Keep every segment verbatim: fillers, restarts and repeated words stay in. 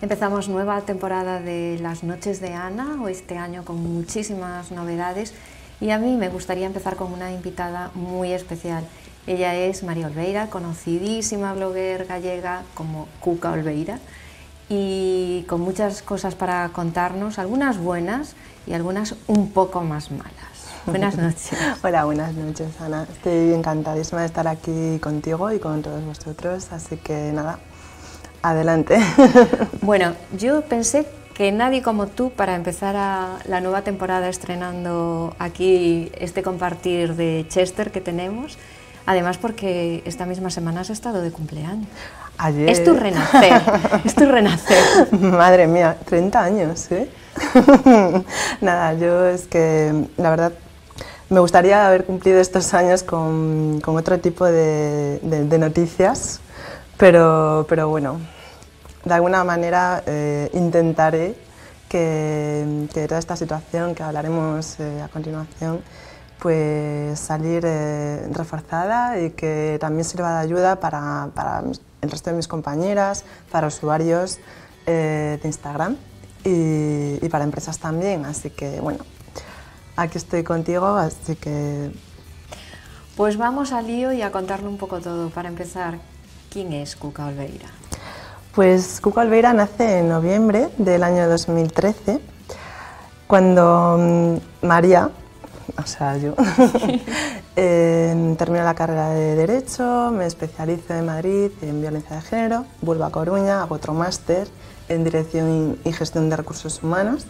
Empezamos nueva temporada de Las Noches de Ana, este año con muchísimas novedades, y a mí me gustaría empezar con una invitada muy especial. Ella es María Olveira, conocidísima blogger gallega como Cuca Olveira, y con muchas cosas para contarnos, algunas buenas y algunas un poco más malas. Buenas noches. Hola, buenas noches, Ana. Estoy encantadísima de estar aquí contigo y con todos vosotros, así que nada, adelante. Bueno, yo pensé que nadie como tú para empezar a la nueva temporada estrenando aquí este compartir de Chester que tenemos, además porque esta misma semana has estado de cumpleaños. Ayer. Es tu renacer, es tu renacer. Madre mía, treinta años, ¿eh? Nada, yo es que la verdad me gustaría haber cumplido estos años con, con otro tipo de, de, de noticias, pero, pero bueno, de alguna manera eh, intentaré que, que toda esta situación que hablaremos eh, a continuación pues salir eh, reforzada y que también sirva de ayuda para, para el resto de mis compañeras, para usuarios eh, de Instagram y, y para empresas también, así que bueno, aquí estoy contigo, así que... Pues vamos al lío y a contarle un poco todo. Para empezar, ¿quién es Cuca Olveira? Pues Cuca Olveira nace en noviembre del año dos mil trece, cuando María, o sea yo, eh, terminé la carrera de Derecho, me especializo en Madrid en Violencia de Género, vuelvo a Coruña, hago otro máster en Dirección y Gestión de Recursos Humanos.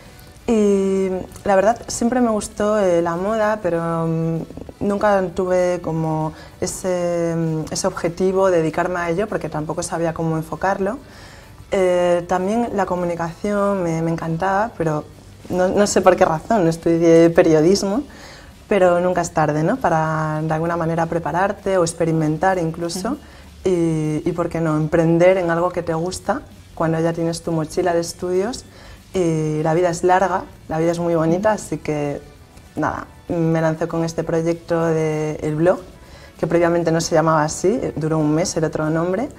Y la verdad siempre me gustó eh, la moda, pero um, nunca tuve como ese, ese objetivo de dedicarme a ello porque tampoco sabía cómo enfocarlo. Eh, también la comunicación me, me encantaba, pero no, no sé por qué razón, estudié periodismo, pero nunca es tarde, ¿no? Para de alguna manera prepararte o experimentar incluso. Uh-huh. y, y por qué no, emprender en algo que te gusta cuando ya tienes tu mochila de estudios. Y la vida es larga, la vida es muy bonita, así que nada, me lancé con este proyecto del blog, que previamente no se llamaba así, duró un mes, era otro nombre,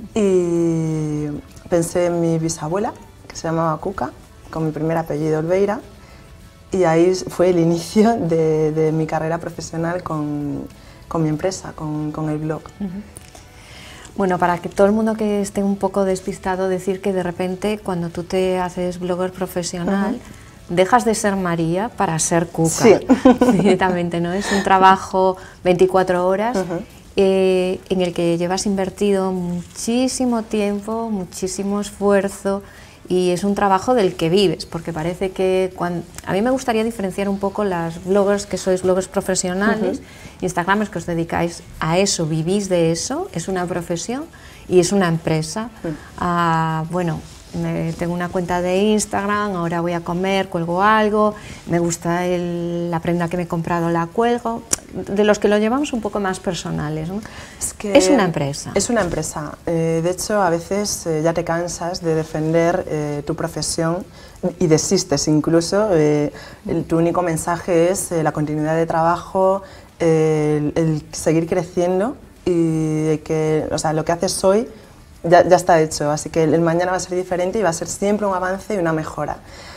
y pensé en mi bisabuela, que se llamaba Cuca, con mi primer apellido Olveira, y ahí fue el inicio de, de mi carrera profesional con, con mi empresa, con, con el blog. Uh-huh. Bueno, para que todo el mundo que esté un poco despistado, decir que de repente cuando tú te haces blogger profesional, uh-huh, dejas de ser María para ser Cuca. Sí. Directamente, ¿no? Es un trabajo veinticuatro horas, uh-huh, eh, en el que llevas invertido muchísimo tiempo, muchísimo esfuerzo, y es un trabajo del que vives, porque parece que cuando, a mí me gustaría diferenciar un poco las bloggers que sois bloggers profesionales, uh-huh, Instagramers que os dedicáis a eso, vivís de eso, es una profesión y es una empresa. Uh-huh. Ah, bueno, me, tengo una cuenta de Instagram, ahora voy a comer, cuelgo algo, me gusta el, la prenda que me he comprado, la cuelgo, de los que lo llevamos un poco más personales, ¿no? Es que es una empresa. Es una empresa. Eh, de hecho, a veces eh, ya te cansas de defender eh, tu profesión y desistes incluso. Eh, el, tu único mensaje es eh, la continuidad de trabajo, eh, el, el seguir creciendo y que, o sea, lo que haces hoy ya, ya está hecho, así que el mañana va a ser diferente y va a ser siempre un avance y una mejora.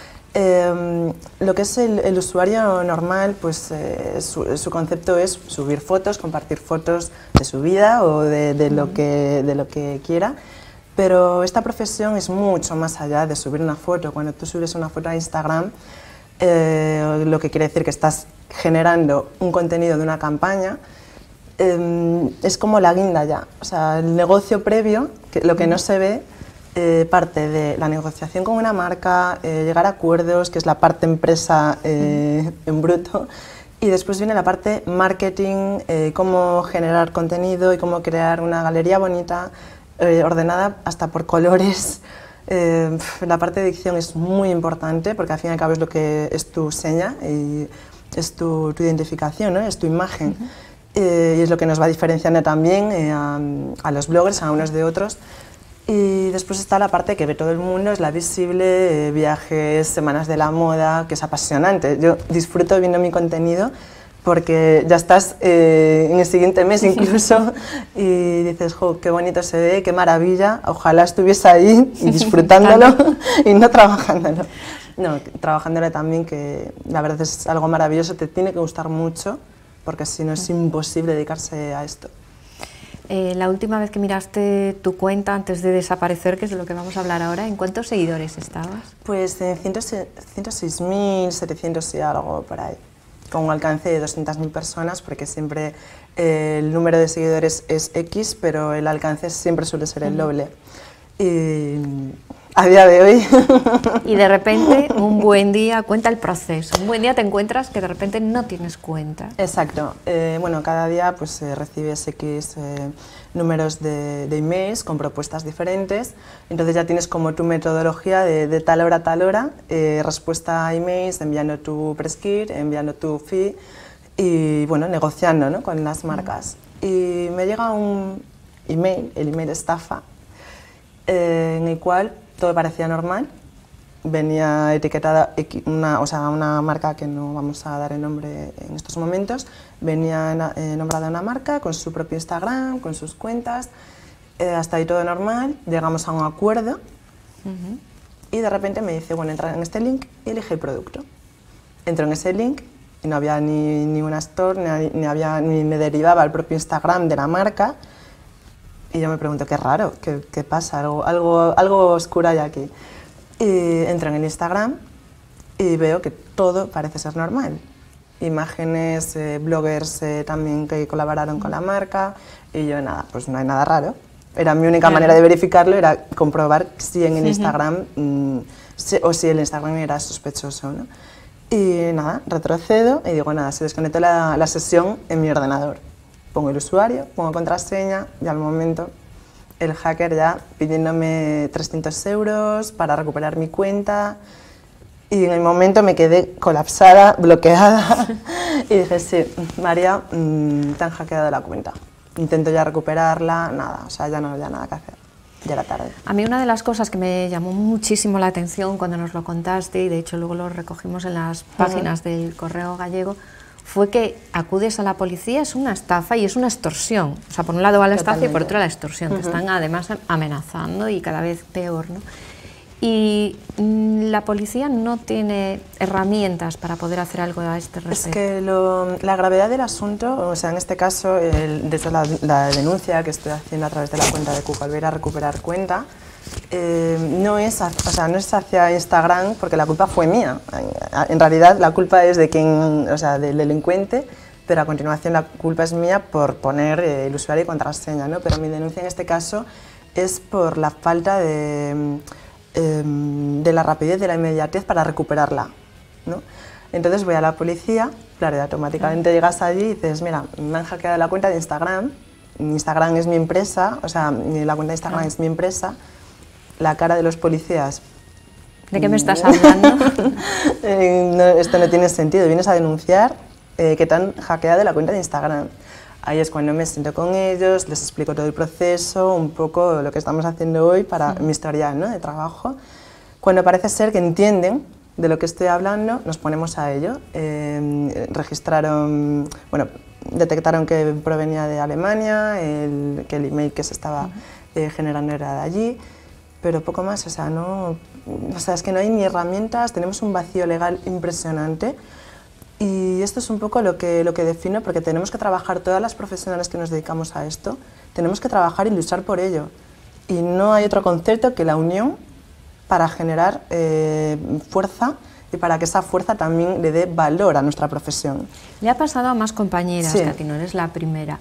Eh, lo que es el, el usuario normal, pues eh, su, su concepto es subir fotos, compartir fotos de su vida o de, de, lo que, de lo que quiera, pero esta profesión es mucho más allá de subir una foto. Cuando tú subes una foto a Instagram, eh, lo que quiere decir que estás generando un contenido de una campaña, eh, es como la guinda ya, o sea, el negocio previo, que, lo que no se ve, Eh, parte de la negociación con una marca, eh, llegar a acuerdos, que es la parte empresa eh, en bruto, y después viene la parte marketing, eh, cómo generar contenido y cómo crear una galería bonita, eh, ordenada hasta por colores. Eh, la parte de edición es muy importante porque al fin y al cabo es lo que es tu seña y es tu, tu identificación, ¿no? Es tu imagen. Uh-huh. eh, y es lo que nos va diferenciando también eh, a, a los bloggers, a unos de otros. Y después está la parte que ve todo el mundo, es la visible, eh, viajes, semanas de la moda, que es apasionante. Yo disfruto viendo mi contenido, porque ya estás eh, en el siguiente mes incluso y dices, jo, qué bonito se ve, qué maravilla, ojalá estuviese ahí y disfrutándolo y no trabajándolo. No, trabajándolo también, que la verdad es algo maravilloso, te tiene que gustar mucho, porque si no es imposible dedicarse a esto. Eh, la última vez que miraste tu cuenta antes de desaparecer, que es de lo que vamos a hablar ahora, ¿en cuántos seguidores estabas? Pues en ciento seis mil setecientos y algo por ahí, con un alcance de doscientas mil personas, porque siempre eh, el número de seguidores es X, pero el alcance siempre suele ser el doble. Y a día de hoy... Y de repente, un buen día, cuenta el proceso, un buen día te encuentras que de repente no tienes cuenta. Exacto, eh, bueno, cada día pues eh, recibes X eh, números de, de emails con propuestas diferentes, entonces ya tienes como tu metodología de, de tal hora a tal hora, eh, respuesta a emails, enviando tu preskit, enviando tu fee y bueno, negociando, ¿no?, con las marcas. Y me llega un email, el email estafa, eh, en el cual todo parecía normal, venía etiquetada una, o sea, una marca que no vamos a dar el nombre en estos momentos, venía eh, nombrada una marca con su propio Instagram, con sus cuentas, eh, hasta ahí todo normal, llegamos a un acuerdo uh-huh. y de repente me dice, bueno, entra en este link y elige el producto. Entro en ese link y no había ni, ni una store, ni, ni, había, ni me derivaba el propio Instagram de la marca y yo me pregunto, qué raro, qué, qué pasa, algo, algo, algo oscuro hay aquí. Y entro en el Instagram y veo que todo parece ser normal. Imágenes, eh, bloggers eh, también que colaboraron con la marca y yo nada, pues no hay nada raro. Era mi única claro. manera de verificarlo, era comprobar si en el Instagram mmm, si, o si el Instagram era sospechoso, ¿no? Y nada, retrocedo y digo nada, se desconectó la, la sesión en mi ordenador. Pongo el usuario, pongo contraseña y al momento el hacker ya pidiéndome trescientos euros para recuperar mi cuenta y en el momento me quedé colapsada, bloqueada y dije, sí, María, mmm, te han hackeado la cuenta. Intento ya recuperarla, nada, o sea, ya no había nada que hacer, ya era tarde. A mí una de las cosas que me llamó muchísimo la atención cuando nos lo contaste, y de hecho luego lo recogimos en las páginas uh-huh. del Correo Gallego, fue que acudes a la policía, es una estafa y es una extorsión. O sea, por un lado va la estafa Totalmente. y por otro la extorsión. Uh-huh. Te están además amenazando y cada vez peor, ¿no? Y mmm, la policía no tiene herramientas para poder hacer algo a este respecto. Es que lo, la gravedad del asunto, o sea, en este caso, el, desde la, la denuncia que estoy haciendo a través de la cuenta de Cucalvera, recuperar cuenta, Eh, no, es, o sea, no es hacia Instagram porque la culpa fue mía. En realidad la culpa es de quien, o sea, del delincuente, pero a continuación la culpa es mía por poner eh, el usuario y contraseña, ¿no? Pero mi denuncia en este caso es por la falta de, eh, de la rapidez, de la inmediatez para recuperarla, ¿no? Entonces voy a la policía, claro, y automáticamente llegas allí y dices, mira, me han hackeado la cuenta de Instagram, Instagram es mi empresa, o sea, la cuenta de Instagram es mi empresa. La cara de los policías. ¿De qué me estás hablando? eh, no, esto no tiene sentido, vienes a denunciar eh, que te han hackeado la cuenta de Instagram. Ahí es cuando me siento con ellos, les explico todo el proceso, un poco lo que estamos haciendo hoy para sí. mi historial, ¿no?, de trabajo. Cuando parece ser que entienden de lo que estoy hablando, nos ponemos a ello. Eh, registraron, bueno, detectaron que provenía de Alemania, el, que el email que se estaba uh-huh. eh, generando era de allí. Pero poco más, o sea, no, o sea, es que no hay ni herramientas, tenemos un vacío legal impresionante y esto es un poco lo que, lo que defino, porque tenemos que trabajar, todas las profesionales que nos dedicamos a esto, tenemos que trabajar y luchar por ello. Y no hay otro concepto que la unión para generar eh, fuerza y para que esa fuerza también le dé valor a nuestra profesión. Le ha pasado a más compañeras, sí. que a ti no eres la primera.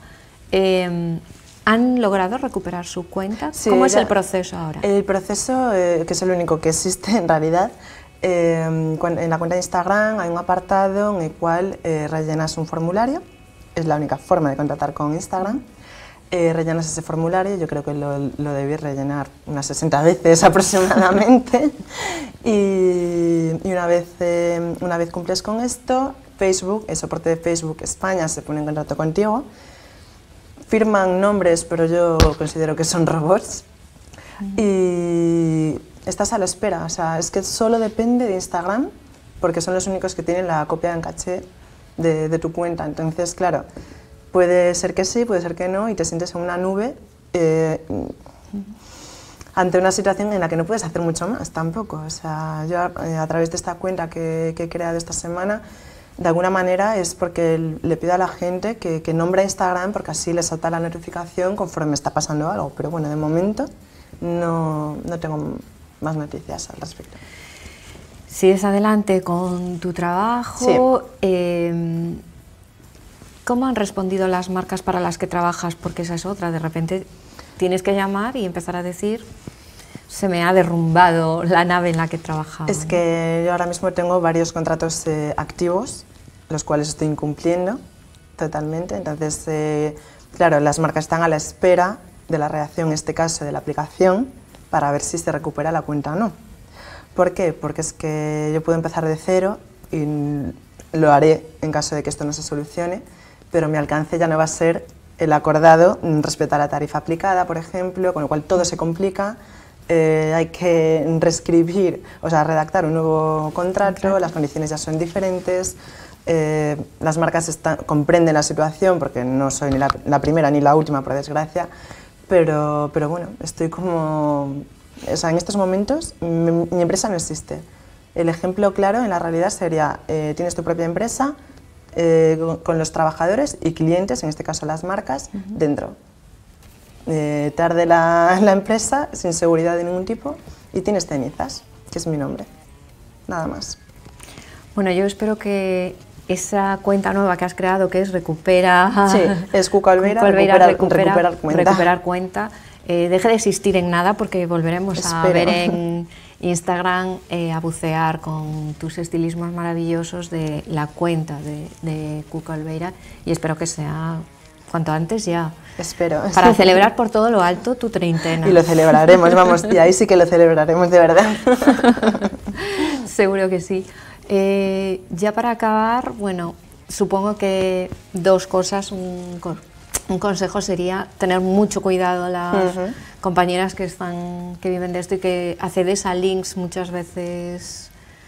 Eh, ¿Han logrado recuperar su cuenta? Sí, ¿Cómo es el proceso ahora? El proceso, eh, que es el único que existe en realidad, eh, en la cuenta de Instagram hay un apartado en el cual eh, rellenas un formulario, es la única forma de contactar con Instagram, eh, rellenas ese formulario, yo creo que lo, lo debí rellenar unas sesenta veces aproximadamente, y, y una, vez, eh, una vez cumples con esto, Facebook, el soporte de Facebook España se pone en contacto contigo, firman nombres, pero yo considero que son robots, uh-huh. y estás a la espera, o sea, es que solo depende de Instagram, porque son los únicos que tienen la copia en caché de, de tu cuenta. Entonces, claro, puede ser que sí, puede ser que no, y te sientes en una nube eh, ante una situación en la que no puedes hacer mucho más tampoco. O sea, yo eh, a través de esta cuenta que, que he creado esta semana, de alguna manera es porque le pido a la gente que, que nombre Instagram, porque así les salta la notificación conforme está pasando algo. Pero bueno, de momento no, no tengo más noticias al respecto. Sigues adelante con tu trabajo. Sí. Eh, ¿Cómo han respondido las marcas para las que trabajas? Porque esa es otra, de repente tienes que llamar y empezar a decir: se me ha derrumbado la nave en la que trabajaba. Es que yo ahora mismo tengo varios contratos eh, activos, los cuales estoy incumpliendo totalmente. Entonces, eh, claro, las marcas están a la espera de la reacción, en este caso de la aplicación, para ver si se recupera la cuenta o no. ¿Por qué? Porque es que yo puedo empezar de cero y lo haré en caso de que esto no se solucione, pero mi alcance ya no va a ser el acordado respecto a la tarifa aplicada, por ejemplo, con lo cual todo se complica. Eh, hay que reescribir, o sea, redactar un nuevo contrato, contrato. Las condiciones ya son diferentes, eh, las marcas están, comprenden la situación, porque no soy ni la, la primera ni la última, por desgracia, pero, pero bueno, estoy como... O sea, en estos momentos mi, mi empresa no existe. El ejemplo claro en la realidad sería, eh, tienes tu propia empresa, eh, con, con los trabajadores y clientes, en este caso las marcas, uh-huh. dentro. Eh, tarde la, la empresa, sin seguridad de ningún tipo, y tienes Cenizas, que es mi nombre, nada más. Bueno, yo espero que esa cuenta nueva que has creado, que es Recupera... Sí, es Cuca Olveira, recuperar, recupera, recuperar cuenta. Recuperar cuenta eh, deje de existir en nada, porque volveremos espero. a ver en Instagram eh, a bucear con tus estilismos maravillosos de la cuenta de, de Cuca Olveira, y espero que sea cuanto antes ya. Espero. Para celebrar por todo lo alto tu treintena. Y lo celebraremos, vamos, y ahí sí que lo celebraremos de verdad. Seguro que sí. Eh, ya para acabar, bueno, supongo que dos cosas, un, un consejo sería tener mucho cuidado las uh-huh. compañeras que, están, que viven de esto y que accedes a links muchas veces...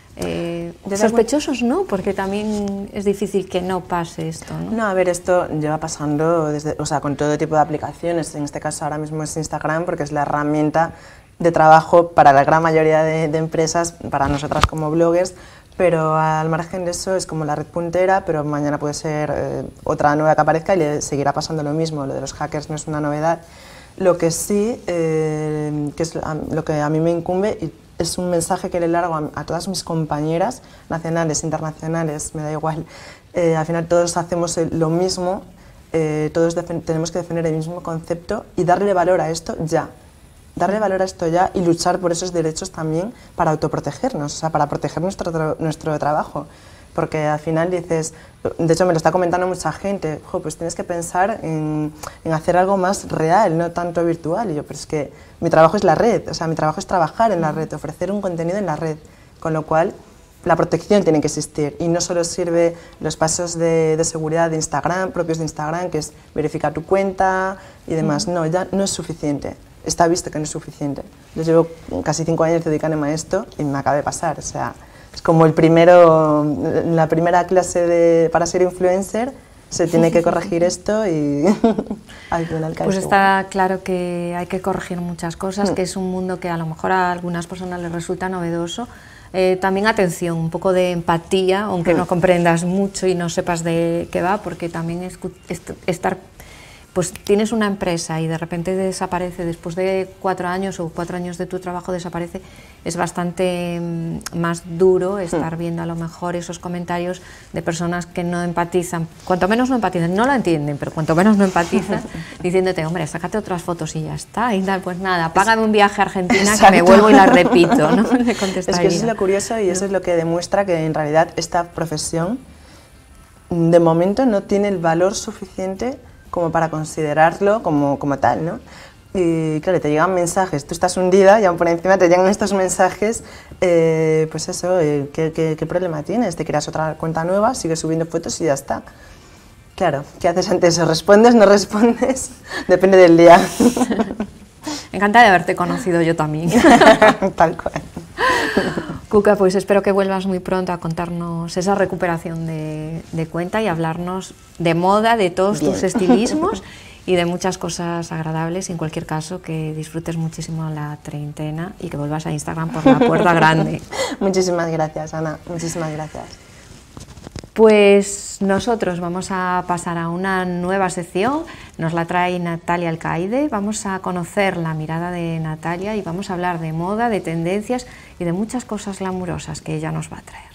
Eh, sospechosos, ¿no? Porque también es difícil que no pase esto, ¿no? No, a ver, esto lleva pasando desde, o sea, con todo tipo de aplicaciones. En este caso ahora mismo es Instagram, porque es la herramienta de trabajo para la gran mayoría de, de empresas, para nosotras como bloggers, pero al margen de eso es como la red puntera, pero mañana puede ser eh, otra nueva que aparezca y le seguirá pasando lo mismo. Lo de los hackers no es una novedad. Lo que sí, eh, que es lo que a mí me incumbe, y es un mensaje que le largo a, a todas mis compañeras, nacionales, internacionales, me da igual. Eh, al final todos hacemos el, lo mismo, eh, todos tenemos que defender el mismo concepto y darle valor a esto ya. Darle valor a esto ya y luchar por esos derechos también para autoprotegernos, o sea, para proteger nuestro, tra nuestro trabajo. Porque al final dices, de hecho me lo está comentando mucha gente, jo, pues tienes que pensar en, en hacer algo más real, no tanto virtual. Y yo, pero es que mi trabajo es la red, o sea, mi trabajo es trabajar en la red, ofrecer un contenido en la red, con lo cual la protección tiene que existir. Y no solo sirve los pasos de, de seguridad de Instagram, propios de Instagram, que es verificar tu cuenta y demás, no, ya no es suficiente. Está visto que no es suficiente. Yo llevo casi cinco años dedicándome a esto y me acaba de pasar, o sea... Es como el primero, la primera clase de, para ser influencer, se tiene que corregir esto y al final cae. Pues está claro que hay que corregir muchas cosas, mm. que es un mundo que a lo mejor a algunas personas les resulta novedoso. Eh, también atención, un poco de empatía, aunque mm. no comprendas mucho y no sepas de qué va, porque también es, est estar... Pues tienes una empresa y de repente desaparece, después de cuatro años o cuatro años de tu trabajo desaparece, es bastante más duro estar viendo a lo mejor esos comentarios de personas que no empatizan, cuanto menos no empatizan, no lo entienden, pero cuanto menos no empatizan, diciéndote, hombre, sácate otras fotos y ya está, y tal, pues nada, págame un viaje a Argentina. Exacto. Que me vuelvo y la repito, ¿no? Le es que eso es lo curioso y eso es lo que demuestra que en realidad esta profesión de momento no tiene el valor suficiente como para considerarlo como, como tal, ¿no? Y claro, te llegan mensajes, tú estás hundida y aún por encima te llegan estos mensajes, eh, pues eso, eh, ¿qué, qué, ¿qué problema tienes? Te creas otra cuenta nueva, sigues subiendo fotos y ya está. Claro, ¿qué haces ante eso? ¿Respondes, no respondes? Depende del día. Encantada de haberte conocido yo también. Tal cual. Cuca, pues espero que vuelvas muy pronto a contarnos esa recuperación de, de cuenta y hablarnos de moda, de todos Bien. tus estilismos y de muchas cosas agradables. Y en cualquier caso, que disfrutes muchísimo la treintena y que vuelvas a Instagram por la puerta grande. Muchísimas gracias, Ana, muchísimas gracias. Pues nosotros vamos a pasar a una nueva sección, nos la trae Natalia Alcaide, vamos a conocer la mirada de Natalia y vamos a hablar de moda, de tendencias y de muchas cosas glamurosas que ella nos va a traer.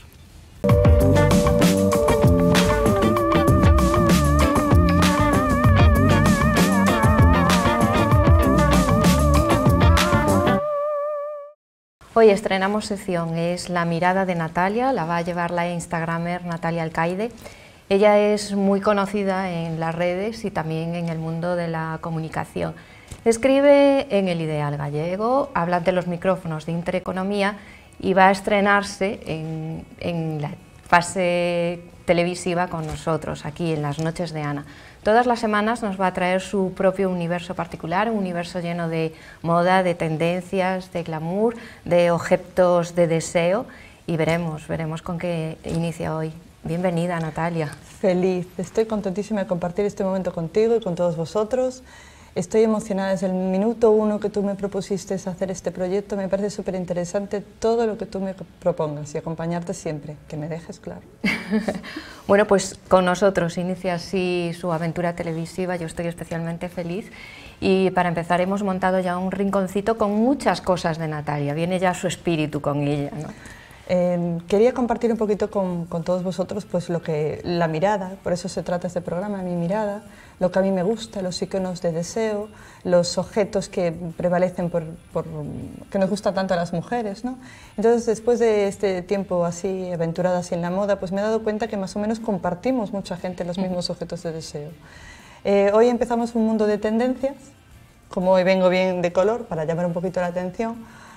Hoy estrenamos sección, es la mirada de Natalia, la va a llevar la instagramer Natalia Alcaide. Ella es muy conocida en las redes y también en el mundo de la comunicación. Escribe en El Ideal Gallego, habla ante los micrófonos de Intereconomía y va a estrenarse en, en la fase televisiva con nosotros, aquí en Las Noches de Ana. Todas las semanas nos va a traer su propio universo particular, un universo lleno de moda, de tendencias, de glamour, de objetos de deseo y veremos, veremos con qué inicia hoy. Bienvenida, Natalia. Feliz, estoy contentísima de compartir este momento contigo y con todos vosotros. Estoy emocionada desde el minuto uno que tú me propusiste hacer este proyecto. Me parece súper interesante todo lo que tú me propongas y acompañarte siempre, que me dejes claro. Bueno, pues con nosotros inicia así su aventura televisiva, yo estoy especialmente feliz. Y para empezar hemos montado ya un rinconcito con muchas cosas de Natalia, viene ya su espíritu con ella, ¿no? Eh, quería compartir un poquito con, con todos vosotros pues lo que, la mirada, por eso se trata este programa, mi mirada, lo que a mí me gusta, los iconos de deseo, los objetos que prevalecen, por, por, que nos gusta tanto a las mujeres, ¿no? Entonces, después de este tiempo así, aventurada así en la moda, pues me he dado cuenta que más o menos compartimos mucha gente los mismos objetos de deseo. Eh, hoy empezamos un mundo de tendencias, como hoy vengo bien de color, para llamar un poquito la atención,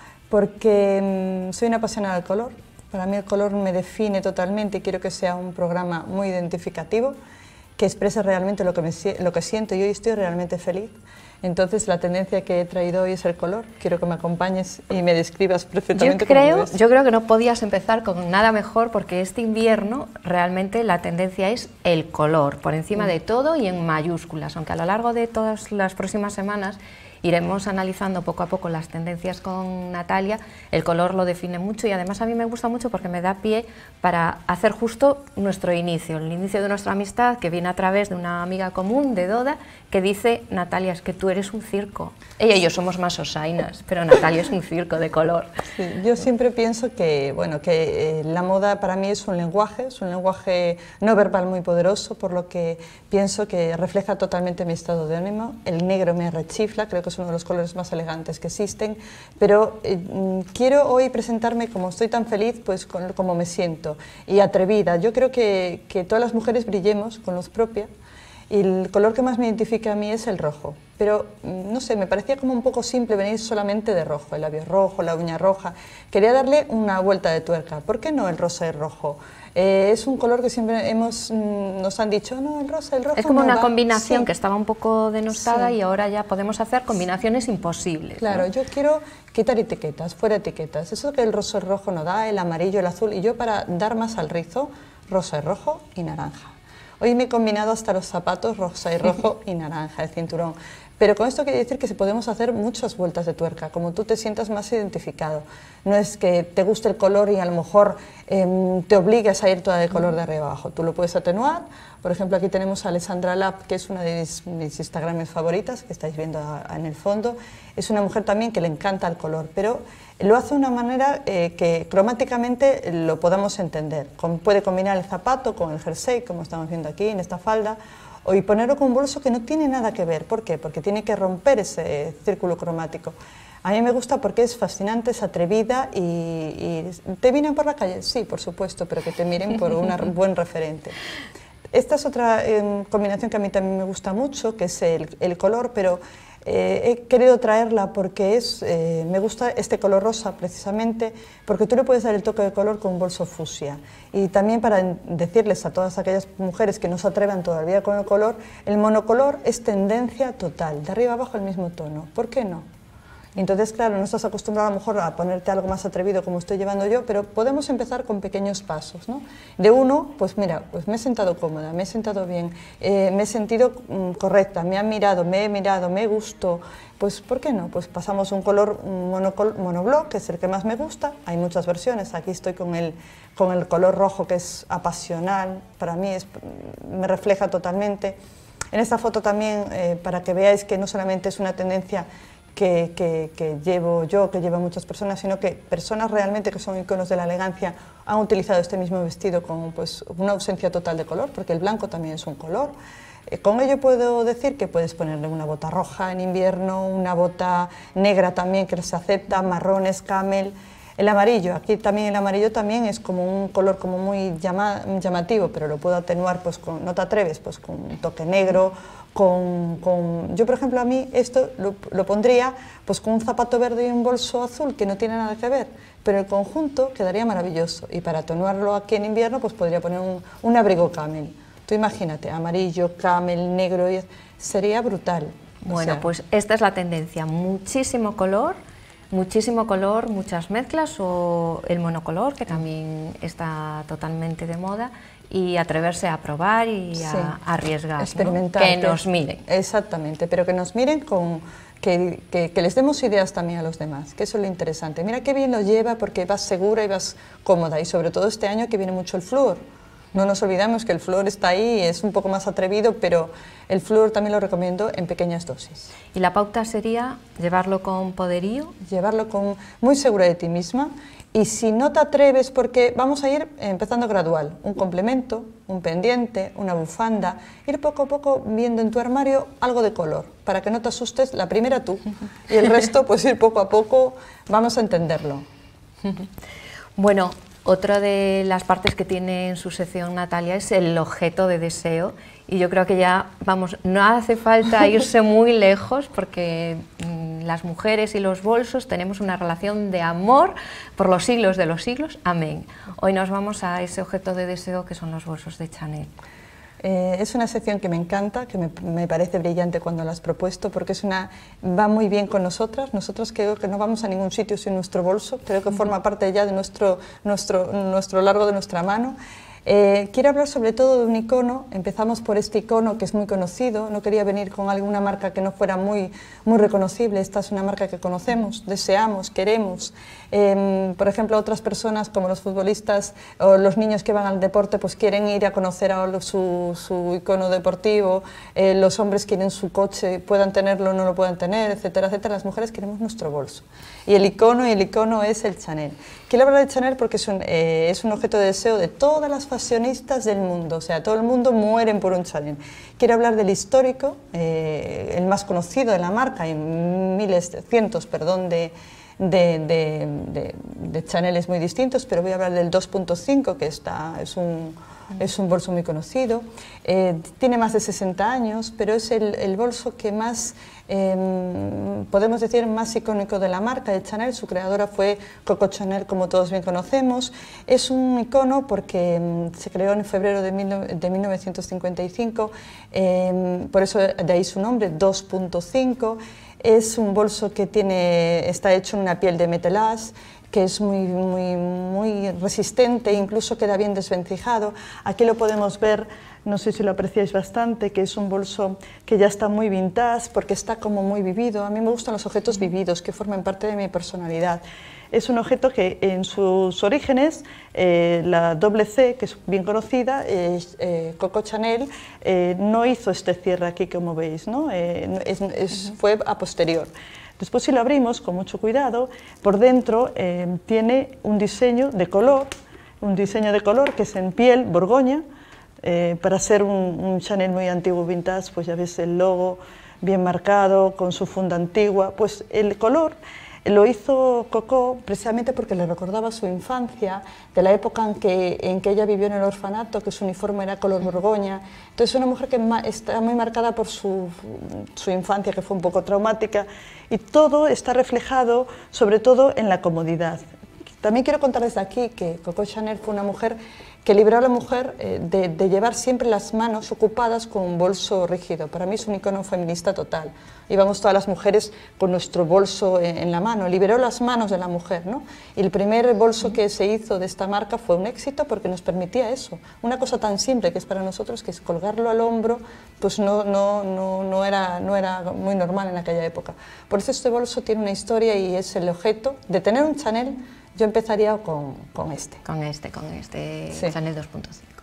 porque mmm, soy una apasionada del color. Para mí el color me define totalmente y quiero que sea un programa muy identificativo, que exprese realmente lo que, me, lo que siento y hoy estoy realmente feliz. Entonces la tendencia que he traído hoy es el color. Quiero que me acompañes y me describas perfectamente. Yo creo, yo creo que no podías empezar con nada mejor porque este invierno realmente la tendencia es el color, por encima mm. de todo y en mayúsculas, aunque a lo largo de todas las próximas semanas iremos analizando poco a poco las tendencias con Natalia. El color lo define mucho y además a mí me gusta mucho porque me da pie para hacer justo nuestro inicio, el inicio de nuestra amistad que viene a través de una amiga común, de Doda, que dice: Natalia, es que tú eres un circo. Ella y yo somos más osainas, pero Natalia es un circo de color. Sí, yo siempre pienso que, bueno, que eh, la moda para mí es un lenguaje, es un lenguaje no verbal muy poderoso, por lo que pienso que refleja totalmente mi estado de ánimo. El negro me rechifla, creo que es uno de los colores más elegantes que existen, pero eh, quiero hoy presentarme como estoy tan feliz, pues con, como me siento, y atrevida. Yo creo que, que todas las mujeres brillemos con luz propia, y el color que más me identifica a mí es el rojo, pero no sé, me parecía como un poco simple venir solamente de rojo, el labio rojo, la uña roja. Quería darle una vuelta de tuerca. ¿Por qué no el rosa y rojo? Eh, es un color que siempre hemos, nos han dicho, no, el rosa, el rojo. Es como no una va. combinación Sí. que estaba un poco denostada sí. y ahora ya podemos hacer combinaciones imposibles. Claro, ¿no? Yo quiero quitar etiquetas, fuera etiquetas. Eso que el rosa y rojo no da, el amarillo, el azul, y yo para dar más al rizo, rosa y rojo y naranja. Hoy me he combinado hasta los zapatos rosa y rojo y naranja, el cinturón. Pero con esto quiere decir que podemos hacer muchas vueltas de tuerca, como tú te sientas más identificado. No es que te guste el color y a lo mejor eh, te obligues a ir toda de color de arriba abajo. Tú lo puedes atenuar. Por ejemplo, aquí tenemos a Alessandra Lab, que es una de mis, mis Instagrames favoritas, que estáis viendo a, a, en el fondo. Es una mujer también que le encanta el color, pero lo hace de una manera eh, que cromáticamente lo podamos entender. Con, puede combinar el zapato con el jersey, como estamos viendo aquí en esta falda, o y ponerlo con un bolso que no tiene nada que ver. ¿Por qué? Porque tiene que romper ese círculo cromático. A mí me gusta porque es fascinante, es atrevida y, y ¿te miran por la calle? Sí, por supuesto, pero que te miren por un buen referente. Esta es otra eh, combinación que a mí también me gusta mucho, que es el, el color, pero eh, he querido traerla porque es, eh, me gusta este color rosa precisamente, porque tú le puedes dar el toque de color con un bolso fucsia. Y también para decirles a todas aquellas mujeres que no se atrevan todavía con el color, el monocolor es tendencia total, de arriba abajo el mismo tono. ¿Por qué no? Entonces, claro, no estás acostumbrado a lo mejor a ponerte algo más atrevido como estoy llevando yo, pero podemos empezar con pequeños pasos, ¿no? De uno, pues mira, pues me he sentado cómoda, me he sentado bien, eh, me he sentido mm, correcta, me han mirado, me he mirado, me gustó, pues ¿por qué no? Pues pasamos un color monocol, monobloc, que es el que más me gusta, hay muchas versiones, aquí estoy con el, con el color rojo que es apasional, para mí es, me refleja totalmente. En esta foto también, eh, para que veáis que no solamente es una tendencia Que, que, que llevo yo, que llevan muchas personas, sino que personas realmente que son iconos de la elegancia han utilizado este mismo vestido con pues, una ausencia total de color, porque el blanco también es un color. Eh, con ello puedo decir que puedes ponerle una bota roja en invierno, una bota negra también que se acepta, marrones, camel. El amarillo, aquí también el amarillo también es como un color como muy llama, llamativo, pero lo puedo atenuar, pues con, no te atreves, pues con un toque negro, con, con, yo por ejemplo a mí esto lo, lo pondría pues con un zapato verde y un bolso azul que no tiene nada que ver, pero el conjunto quedaría maravilloso y para atenuarlo aquí en invierno pues podría poner un, un abrigo camel. Tú imagínate, amarillo, camel, negro, y sería brutal. Bueno, o sea, pues esta es la tendencia, muchísimo color, muchísimo color, muchas mezclas o el monocolor que también está totalmente de moda y atreverse a probar y a, sí, a arriesgar, experimentar, ¿no? Que nos miren. Exactamente, pero que nos miren con... Que, que, que les demos ideas también a los demás, que eso es lo interesante. Mira qué bien lo lleva porque vas segura y vas cómoda y sobre todo este año que viene mucho el flúor. No nos olvidamos que el flúor está ahí, es un poco más atrevido, pero el flúor también lo recomiendo en pequeñas dosis. ¿Y la pauta sería llevarlo con poderío? Llevarlo con muy segura de ti misma y si no te atreves, porque vamos a ir empezando gradual, un complemento, un pendiente, una bufanda, ir poco a poco viendo en tu armario algo de color, para que no te asustes, la primera tú, y el resto pues ir poco a poco, vamos a entenderlo. Bueno, otra de las partes que tiene en su sección Natalia es el objeto de deseo y yo creo que ya, vamos, no hace falta irse muy lejos porque mmm, las mujeres y los bolsos tenemos una relación de amor por los siglos de los siglos, amén. Hoy nos vamos a ese objeto de deseo que son los bolsos de Chanel. Eh, es una sección que me encanta, que me, me parece brillante cuando la has propuesto, porque es una, va muy bien con nosotras. Nosotros creo que no vamos a ningún sitio sin nuestro bolso, creo que forma parte ya de nuestro, nuestro, nuestro largo de nuestra mano. Eh, quiero hablar sobre todo de un icono, empezamos por este icono que es muy conocido, no quería venir con alguna marca que no fuera muy, muy reconocible, esta es una marca que conocemos, deseamos, queremos. Eh, por ejemplo, otras personas como los futbolistas o los niños que van al deporte pues quieren ir a conocer a su, su icono deportivo, eh, los hombres quieren su coche, puedan tenerlo o no lo puedan tener, etcétera, etcétera. Las mujeres queremos nuestro bolso. Y el icono, y el icono es el Chanel. Quiero hablar de Chanel porque es un, eh, es un objeto de deseo de todas las fashionistas del mundo, o sea, todo el mundo mueren por un Chanel. Quiero hablar del histórico, eh, el más conocido de la marca, hay miles, cientos, perdón, de, de, de, de, de Chaneles muy distintos, pero voy a hablar del dos punto cinco, que está, es un... Es un bolso muy conocido, eh, tiene más de sesenta años, pero es el, el bolso que más, eh, podemos decir, más icónico de la marca de Chanel. Su creadora fue Coco Chanel, como todos bien conocemos. Es un icono porque eh, se creó en febrero de, mil, de mil novecientos cincuenta y cinco, eh, por eso de ahí su nombre, dos punto cinco. Es un bolso que tiene, está hecho en una piel de metalás, que es muy, muy, muy resistente, incluso queda bien desvencijado. Aquí lo podemos ver, no sé si lo apreciáis bastante, que es un bolso que ya está muy vintage porque está como muy vivido. A mí me gustan los objetos vividos, que formen parte de mi personalidad. Es un objeto que en sus orígenes, eh, la doble C, que es bien conocida, eh, eh, Coco Chanel, eh, no hizo este cierre aquí como veis, ¿no? Eh, es, es, fue a posterior. Después, si lo abrimos con mucho cuidado, por dentro eh, tiene un diseño de color, un diseño de color que es en piel Borgoña. Eh, para ser un, un Chanel muy antiguo, vintage, pues ya ves el logo bien marcado, con su funda antigua. Pues el color lo hizo Coco precisamente porque le recordaba su infancia, de la época en que, en que ella vivió en el orfanato, que su uniforme era color Borgoña. Entonces, una mujer que está muy marcada por su, su infancia, que fue un poco traumática, y todo está reflejado, sobre todo, en la comodidad. También quiero contar desde aquí que Coco Chanel fue una mujer que liberó a la mujer eh, de, de llevar siempre las manos ocupadas con un bolso rígido. Para mí es un icono feminista total. Íbamos todas las mujeres con nuestro bolso en, en la mano, liberó las manos de la mujer, ¿no? Y el primer bolso que se hizo de esta marca fue un éxito porque nos permitía eso, una cosa tan simple que es para nosotros, que es colgarlo al hombro, pues no, no, no, no, era, no era muy normal en aquella época. Por eso este bolso tiene una historia y es el objeto de tener un Chanel. Yo empezaría con, con este. Con este, con este Sí. Chanel dos punto cinco.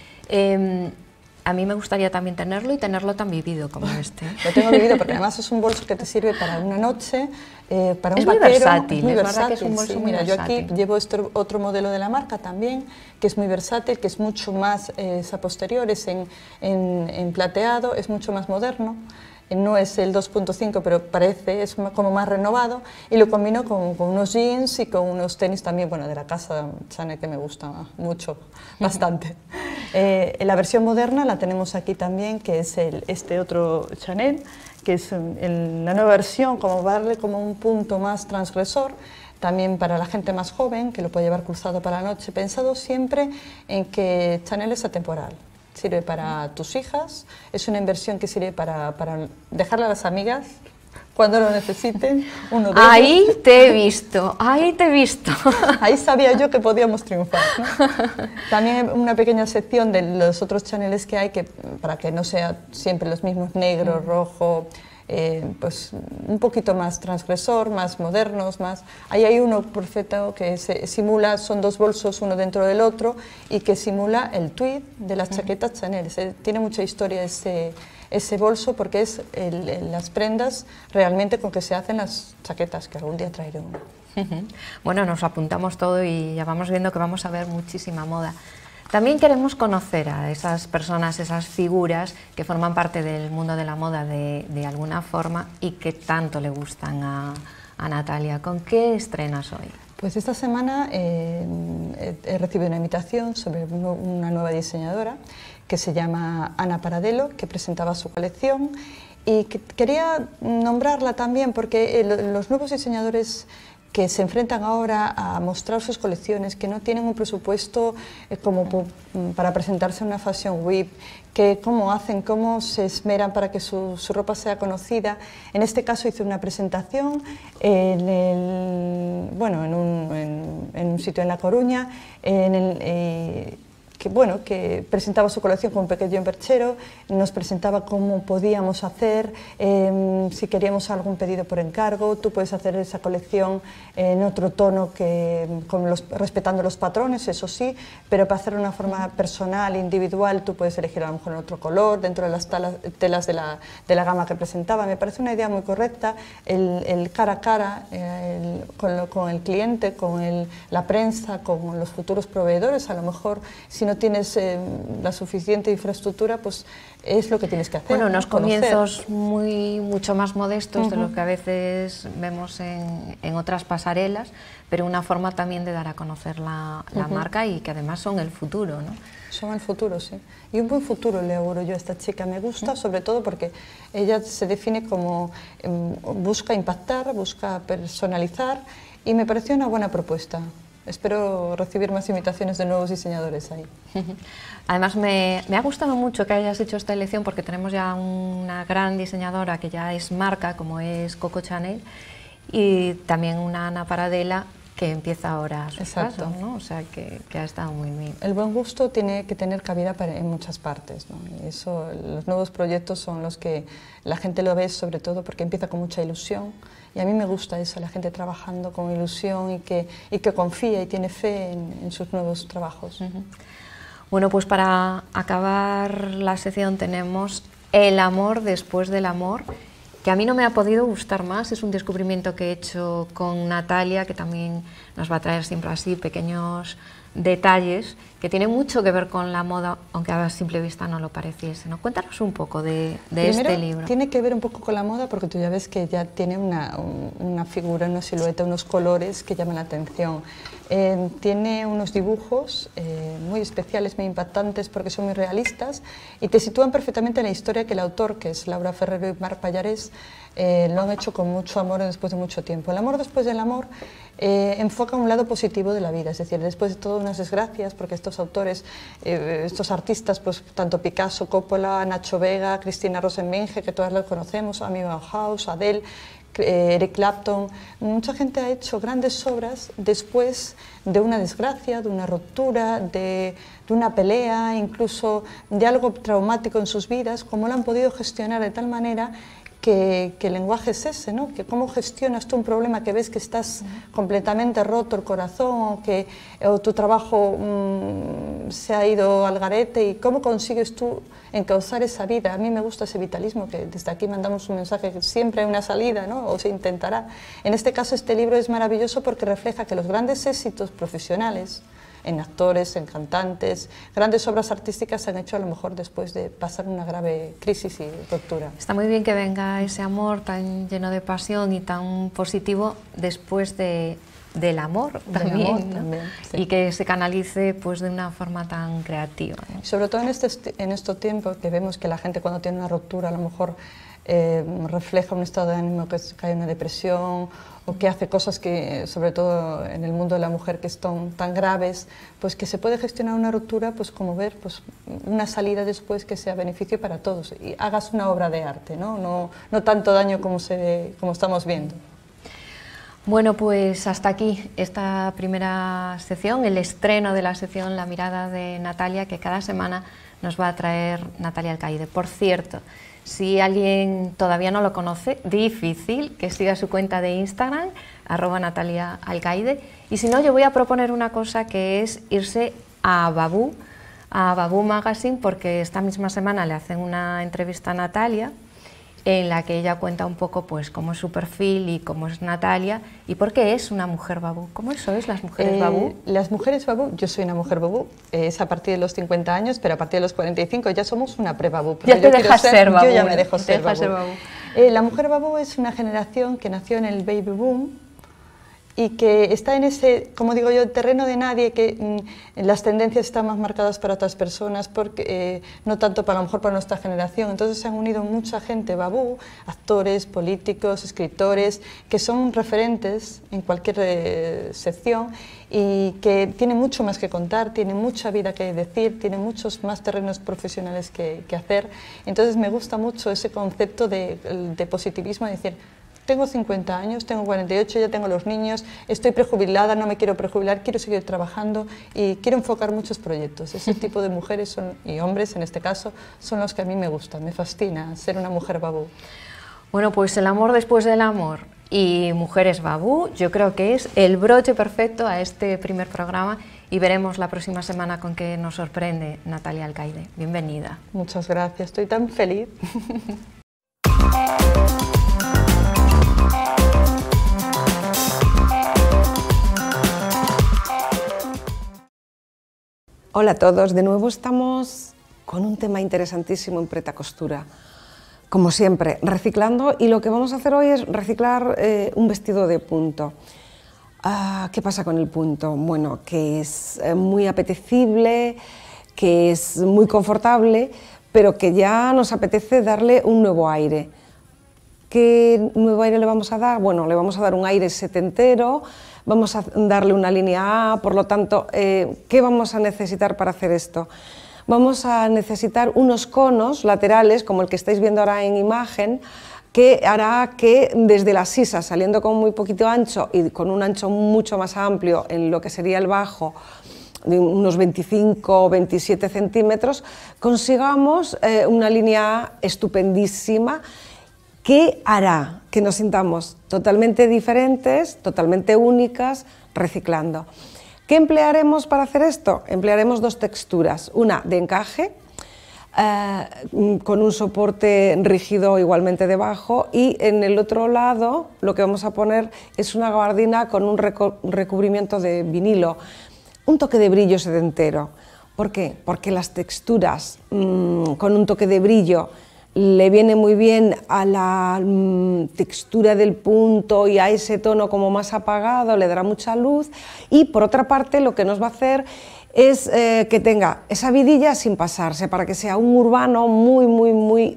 Eh, a mí me gustaría también tenerlo y tenerlo tan vivido como este. Lo tengo vivido porque además es un bolso que te sirve para una noche, eh, para un Es muy vaquero. versátil, es muy es verdad versátil, que es un bolso sí. muy Mira, yo aquí versátil. llevo este otro modelo de la marca también, que es muy versátil, que es mucho más, eh, es a posteriores en, en, en plateado, es mucho más moderno. No es el dos punto cinco, pero parece, es como más renovado, y lo combino con, con unos jeans y con unos tenis también, bueno, de la casa Chanel, que me gusta mucho, bastante. Eh, la versión moderna la tenemos aquí también, que es el, este otro Chanel, que es el, la nueva versión, como darle como un punto más transgresor, también para la gente más joven, que lo puede llevar cruzado para la noche, pensado siempre en que Chanel es atemporal. Sirve para tus hijas, es una inversión que sirve para, para dejarle a las amigas cuando lo necesiten. Uno de Ahí ellos. te he visto, ahí te he visto. Ahí sabía yo que podíamos triunfar, ¿no? También una pequeña sección de los otros Chaneles que hay, que, para que no sea siempre los mismos, negro, rojo, eh, pues un poquito más transgresor, más modernos, más... Ahí hay uno perfecto que se simula, son dos bolsos uno dentro del otro y que simula el tweed de las chaquetas Chanel. Se, tiene mucha historia ese, ese bolso porque es el, el, las prendas realmente con que se hacen las chaquetas, que algún día traeré uno. Bueno, nos apuntamos todo y ya vamos viendo que vamos a ver muchísima moda. También queremos conocer a esas personas, esas figuras que forman parte del mundo de la moda de, de alguna forma y que tanto le gustan a, a Natalia. ¿Con qué estrenas hoy? Pues esta semana eh, he recibido una invitación sobre una nueva diseñadora que se llama Ana Paradelo, que presentaba su colección, y que quería nombrarla también porque los nuevos diseñadores que se enfrentan ahora a mostrar sus colecciones, que no tienen un presupuesto eh, como para presentarse en una Fashion Week, que cómo hacen, cómo se esmeran para que su, su ropa sea conocida. En este caso hice una presentación en, el, bueno, en, un, en, en un sitio en La Coruña, en el, eh, que, bueno, que presentaba su colección con un pequeño perchero, nos presentaba cómo podíamos hacer, eh, si queríamos algún pedido por encargo, tú puedes hacer esa colección en otro tono, que, con los, respetando los patrones, eso sí, pero para hacerlo de una forma personal, individual, tú puedes elegir a lo mejor en otro color, dentro de las talas, telas de la, de la gama que presentaba. Me parece una idea muy correcta, el, el cara a cara, el, con, lo, con el cliente, con el, la prensa, con los futuros proveedores, a lo mejor si no tienes eh, la suficiente infraestructura, pues es lo que tienes que hacer. Bueno, unos ¿no? comienzos muy, mucho más modestos uh-huh. de lo que a veces vemos en, en otras pasarelas, pero una forma también de dar a conocer la, la uh-huh. marca y que además son el futuro, ¿no? Son el futuro, sí. Y un buen futuro le auguro yo a esta chica. Me gusta uh-huh. sobre todo porque ella se define como, eh, busca impactar, busca personalizar y me pareció una buena propuesta. Espero recibir más invitaciones de nuevos diseñadores ahí. Además, me, me ha gustado mucho que hayas hecho esta elección porque tenemos ya una gran diseñadora que ya es marca, como es Coco Chanel, y también una Ana Paradela que empieza ahora sus pasos, ¿no? O sea, que, que ha estado muy bien. El buen gusto tiene que tener cabida para, en muchas partes, ¿no? Y eso, los nuevos proyectos son los que la gente lo ve sobre todo porque empieza con mucha ilusión. Y a mí me gusta eso, la gente trabajando con ilusión y que, y que confía y tiene fe en, en sus nuevos trabajos. Uh-huh. Bueno, pues para acabar la sección tenemos El amor después del amor, que a mí no me ha podido gustar más. Es un descubrimiento que he hecho con Natalia, que también nos va a traer siempre así pequeños detalles que tienen mucho que ver con la moda, aunque a simple vista no lo pareciese, ¿no? Cuéntanos un poco de, de Primero, este libro. Tiene que ver un poco con la moda porque tú ya ves que ya tiene una, un, una figura, una silueta, unos colores que llaman la atención. Eh, tiene unos dibujos eh, muy especiales, muy impactantes porque son muy realistas y te sitúan perfectamente en la historia que el autor, que es Laura Ferrero y Marc Pallarés, eh, lo han hecho con mucho amor después de mucho tiempo. El amor después del amor eh, enfoca un lado positivo de la vida, es decir, después de todas unas desgracias, porque estos autores, eh, estos artistas, pues tanto Picasso, Coppola, Nacho Vega, Cristina Rosenvinge, que todas las conocemos, Amy Winehouse, Adele, Eric Clapton, mucha gente ha hecho grandes obras después de una desgracia, de una ruptura, de, de una pelea, incluso de algo traumático en sus vidas, cómo lo han podido gestionar de tal manera que, que el lenguaje es ese, ¿no? Que cómo gestionas tú un problema que ves que estás completamente roto el corazón o que o tu trabajo mmm, se ha ido al garete y cómo consigues tú encauzar esa vida. A mí me gusta ese vitalismo, que desde aquí mandamos un mensaje que siempre hay una salida, ¿no? O se intentará. En este caso este libro es maravilloso porque refleja que los grandes éxitos profesionales en actores, en cantantes, grandes obras artísticas se han hecho a lo mejor después de pasar una grave crisis y ruptura. Está muy bien que venga ese amor tan lleno de pasión y tan positivo después de, del amor también, del amor, ¿no? también sí. Y que se canalice pues, de una forma tan creativa, ¿no? Sobre todo en, este, en estos tiempos que vemos que la gente cuando tiene una ruptura a lo mejor eh, refleja un estado de ánimo que cae en una depresión o que hace cosas que, sobre todo en el mundo de la mujer, que son tan graves, pues que se puede gestionar una ruptura, pues como ver pues, una salida después que sea beneficio para todos y hagas una obra de arte, no, no, no tanto daño como, se, como estamos viendo. Bueno, pues hasta aquí esta primera sección, el estreno de la sección La mirada de Natalia, que cada semana nos va a traer Natalia Alcaide. Por cierto, si alguien todavía no lo conoce, difícil que siga su cuenta de Instagram, arroba Natalia Alcaide, y si no, yo voy a proponer una cosa, que es irse a Babú, a Babú Magazine, porque esta misma semana le hacen una entrevista a Natalia, en la que ella cuenta un poco pues cómo es su perfil y cómo es Natalia y por qué es una mujer babú. ¿Cómo sois las mujeres eh, babú? Las mujeres babú, yo soy una mujer babú, eh, es a partir de los cincuenta años, pero a partir de los cuarenta y cinco ya somos una pre-babú. Ya te dejas ser, ser babú. Yo ya me dejo ser babú. ser babú. Eh, la mujer babú es una generación que nació en el baby boom y que está en ese, como digo yo, terreno de nadie, que mm, las tendencias están más marcadas para otras personas, porque, eh, no tanto para, a lo mejor para nuestra generación. Entonces se han unido mucha gente babú, actores, políticos, escritores, que son referentes en cualquier eh, sección y que tienen mucho más que contar, tienen mucha vida que decir, tienen muchos más terrenos profesionales que, que hacer. Entonces me gusta mucho ese concepto de, de positivismo, de decir, tengo cincuenta años, tengo cuarenta y ocho, ya tengo los niños, estoy prejubilada, no me quiero prejubilar, quiero seguir trabajando y quiero enfocar muchos proyectos. Ese tipo de mujeres son, y hombres en este caso, son los que a mí me gustan, me fascina ser una mujer babú. Bueno, pues el amor después del amor y mujeres babú, yo creo que es el broche perfecto a este primer programa y veremos la próxima semana con qué nos sorprende Natalia Alcaide. Bienvenida. Muchas gracias, estoy tan feliz. Hola a todos, de nuevo estamos con un tema interesantísimo en Preta Costura. Como siempre, reciclando, y lo que vamos a hacer hoy es reciclar eh, un vestido de punto. Ah, ¿qué pasa con el punto? Bueno, que es eh, muy apetecible, que es muy confortable, pero que ya nos apetece darle un nuevo aire. ¿Qué nuevo aire le vamos a dar? Bueno, le vamos a dar un aire setentero, vamos a darle una línea A, por lo tanto, eh, ¿qué vamos a necesitar para hacer esto? Vamos a necesitar unos conos laterales, como el que estáis viendo ahora en imagen, que hará que desde la sisa, saliendo con muy poquito ancho y con un ancho mucho más amplio en lo que sería el bajo, de unos veinticinco o veintisiete centímetros, consigamos eh, una línea A estupendísima, que hará que nos sintamos totalmente diferentes, totalmente únicas, reciclando. ¿Qué emplearemos para hacer esto? Emplearemos dos texturas, una de encaje, eh, con un soporte rígido igualmente debajo, y en el otro lado lo que vamos a poner es una gabardina con un recubrimiento de vinilo, un toque de brillo setentero. ¿Por qué? Porque las texturas mmm, con un toque de brillo le viene muy bien a la mmm, textura del punto y a ese tono como más apagado, le dará mucha luz, y por otra parte lo que nos va a hacer es eh, que tenga esa vidilla sin pasarse, para que sea un urbano muy, muy, muy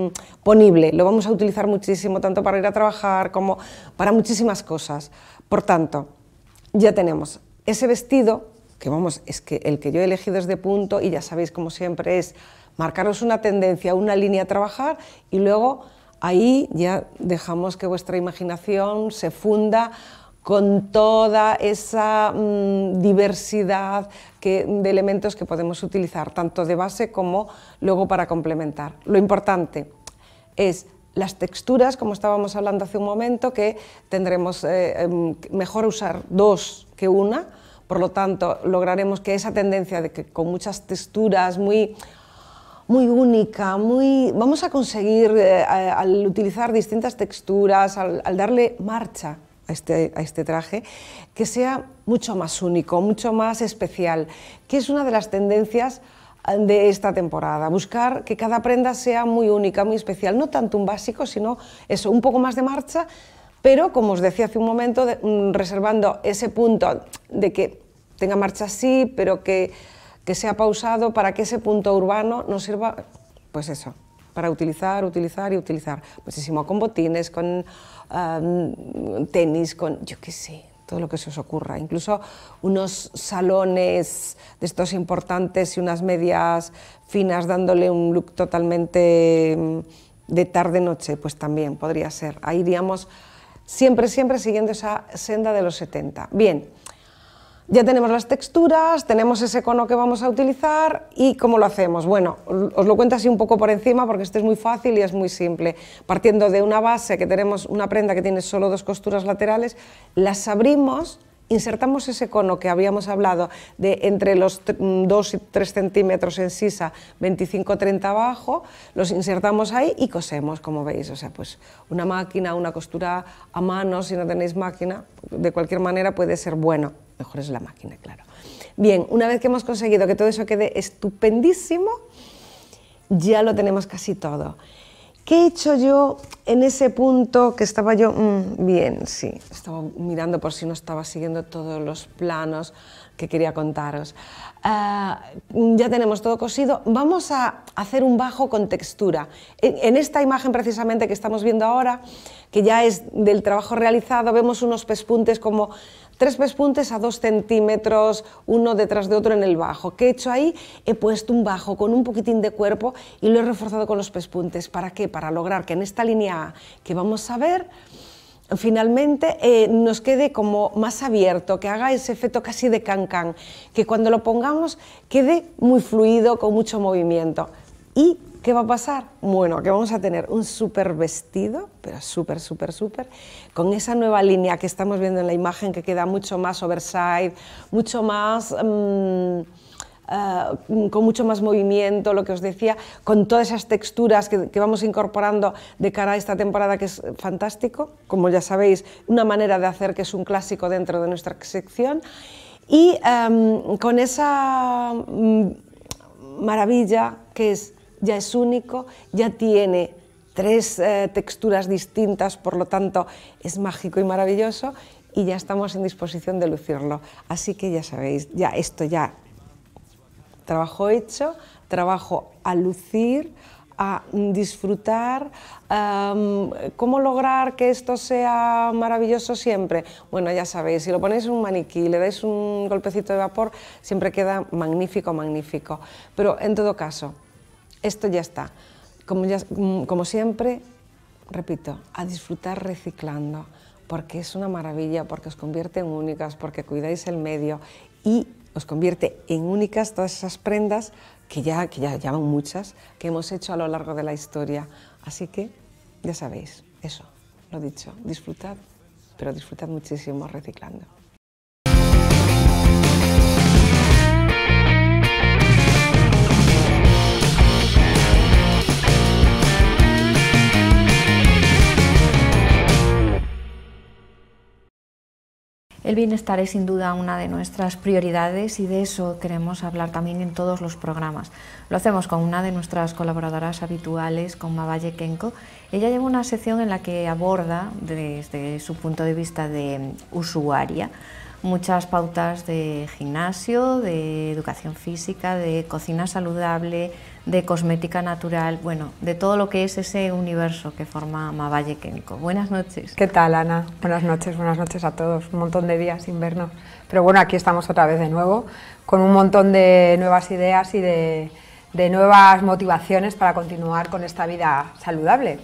mmm, ponible, lo vamos a utilizar muchísimo, tanto para ir a trabajar como para muchísimas cosas. Por tanto, ya tenemos ese vestido, que vamos, es que el que yo he elegido es de punto y ya sabéis, como siempre, es marcaros una tendencia, una línea a trabajar y luego ahí ya dejamos que vuestra imaginación se funda con toda esa mmm, diversidad que, de elementos que podemos utilizar, tanto de base como luego para complementar. Lo importante es las texturas, como estábamos hablando hace un momento, que tendremos eh, mejor usar dos que una, por lo tanto lograremos que esa tendencia de que con muchas texturas muy, muy única, muy, vamos a conseguir eh, al utilizar distintas texturas, al, al darle marcha A este, a este traje, que sea mucho más único, mucho más especial, que es una de las tendencias de esta temporada, buscar que cada prenda sea muy única, muy especial, no tanto un básico, sino eso, un poco más de marcha, pero como os decía hace un momento, de, mm, reservando ese punto de que tenga marcha sí, pero que, que sea pausado para que ese punto urbano nos sirva, pues eso, para utilizar, utilizar y utilizar, muchísimo con botines, con um, tenis, con yo qué sé, todo lo que se os ocurra, incluso unos salones de estos importantes y unas medias finas dándole un look totalmente de tarde-noche, pues también podría ser, ahí iríamos siempre, siempre siguiendo esa senda de los setenta. Bien. Ya tenemos las texturas, tenemos ese cono que vamos a utilizar y ¿cómo lo hacemos? Bueno, os lo cuento así un poco por encima porque esto es muy fácil y es muy simple. Partiendo de una base que tenemos una prenda que tiene solo dos costuras laterales, las abrimos, insertamos ese cono que habíamos hablado de entre los dos y tres centímetros en sisa, veinticinco treinta abajo, los insertamos ahí y cosemos, como veis, o sea, pues una máquina, una costura a mano, si no tenéis máquina, de cualquier manera puede ser bueno. Mejor es la máquina, claro. Bien, una vez que hemos conseguido que todo eso quede estupendísimo, ya lo tenemos casi todo. ¿Qué he hecho yo en ese punto que estaba yo? Mmm, bien, sí, estaba mirando por si no estaba siguiendo todos los planos que quería contaros. Uh, ya tenemos todo cosido. Vamos a hacer un bajo con textura. En, en esta imagen precisamente que estamos viendo ahora, que ya es del trabajo realizado, vemos unos pespuntes como tres pespuntes a dos centímetros, uno detrás de otro en el bajo. ¿Qué he hecho ahí? He puesto un bajo con un poquitín de cuerpo y lo he reforzado con los pespuntes. ¿Para qué? Para lograr que en esta línea A que vamos a ver, finalmente eh, nos quede como más abierto, que haga ese efecto casi de can-can, que cuando lo pongamos quede muy fluido, con mucho movimiento. ¿Y qué va a pasar? Bueno, que vamos a tener un súper vestido, pero súper, súper, súper, con esa nueva línea que estamos viendo en la imagen, que queda mucho más oversize, mucho más, um, uh, con mucho más movimiento, lo que os decía, con todas esas texturas que, que vamos incorporando de cara a esta temporada, que es fantástico, como ya sabéis, una manera de hacer que es un clásico dentro de nuestra sección, y um, con esa um, maravilla que es ya es único, ya tiene tres eh, texturas distintas, por lo tanto es mágico y maravilloso y ya estamos en disposición de lucirlo. Así que ya sabéis, ya esto ya, trabajo hecho, trabajo a lucir, a disfrutar. Um, ¿Cómo lograr que esto sea maravilloso siempre? Bueno, ya sabéis, si lo ponéis en un maniquí, le dais un golpecito de vapor, siempre queda magnífico, magnífico. Pero en todo caso, esto ya está. Como, ya, como siempre, repito, a disfrutar reciclando, porque es una maravilla, porque os convierte en únicas, porque cuidáis el medio y os convierte en únicas todas esas prendas que ya, que ya llaman muchas, que hemos hecho a lo largo de la historia. Así que, ya sabéis, eso, lo dicho, disfrutad, pero disfrutad muchísimo reciclando. El bienestar es sin duda una de nuestras prioridades y de eso queremos hablar también en todos los programas. Lo hacemos con una de nuestras colaboradoras habituales, con Mavalle Kenko. Ella lleva una sección en la que aborda desde su punto de vista de usuaria muchas pautas de gimnasio, de educación física, de cocina saludable, de cosmética natural, bueno, de todo lo que es ese universo que forma Mavalle Kenko. Buenas noches. ¿Qué tal, Ana? Buenas noches, buenas noches a todos. Un montón de días sin vernos. Pero bueno, aquí estamos otra vez de nuevo, con un montón de nuevas ideas y de, de nuevas motivaciones para continuar con esta vida saludable.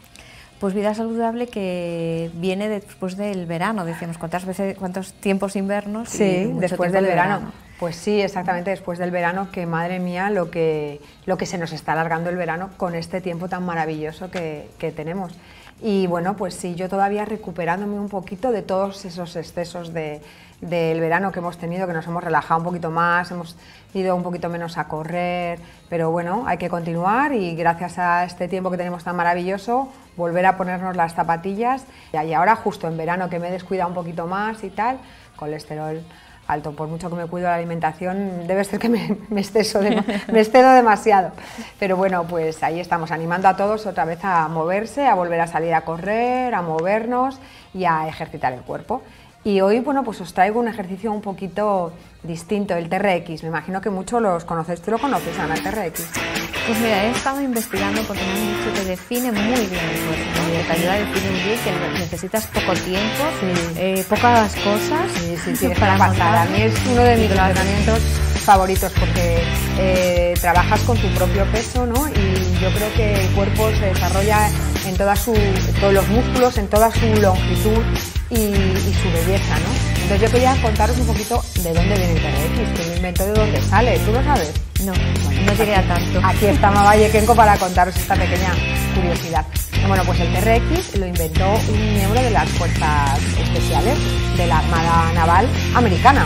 Pues vida saludable que viene después del verano, decíamos, ¿cuántas veces, cuántos tiempos sin vernos? Sí, después del verano. verano. Pues sí, exactamente después del verano, que madre mía lo que, lo que se nos está alargando el verano con este tiempo tan maravilloso que, que tenemos. Y bueno, pues sí, yo todavía recuperándome un poquito de todos esos excesos de, del verano que hemos tenido, que nos hemos relajado un poquito más, hemos ido un poquito menos a correr, pero bueno, hay que continuar y gracias a este tiempo que tenemos tan maravilloso, volver a ponernos las zapatillas. Y ahora justo en verano que me he descuidado un poquito más y tal, colesterol alto, por mucho que me cuido la alimentación, debe ser que me, me, exceso de, me excedo demasiado. Pero bueno, pues ahí estamos, animando a todos otra vez a moverse, a volver a salir a correr, a movernos y a ejercitar el cuerpo. Y hoy, bueno, pues os traigo un ejercicio un poquito distinto, el T R X. Me imagino que muchos los conocéis. ¿Tú lo conoces, Ana, el T R X? Pues mira, he estado investigando porque me han dicho que define muy bien el cuerpo, ¿no? Y te ayuda a definir muy bien que necesitas poco tiempo, sí. eh, pocas cosas. Sí, sí, sí, es para pasar. A mí es uno de mis entrenamientos favoritos porque eh, trabajas con tu propio peso, ¿no? Y yo creo que el cuerpo se desarrolla en toda su, todos los músculos, en toda su longitud y, y su belleza, ¿no? Entonces yo quería contaros un poquito de dónde viene el T R X, que lo inventó, de dónde sale. ¿Tú lo sabes? No, bueno, no llegué a tanto. Aquí está Mavalle Kenko para contaros esta pequeña curiosidad. Bueno, pues el T R X lo inventó un miembro de las Fuerzas Especiales de la Armada Naval Americana.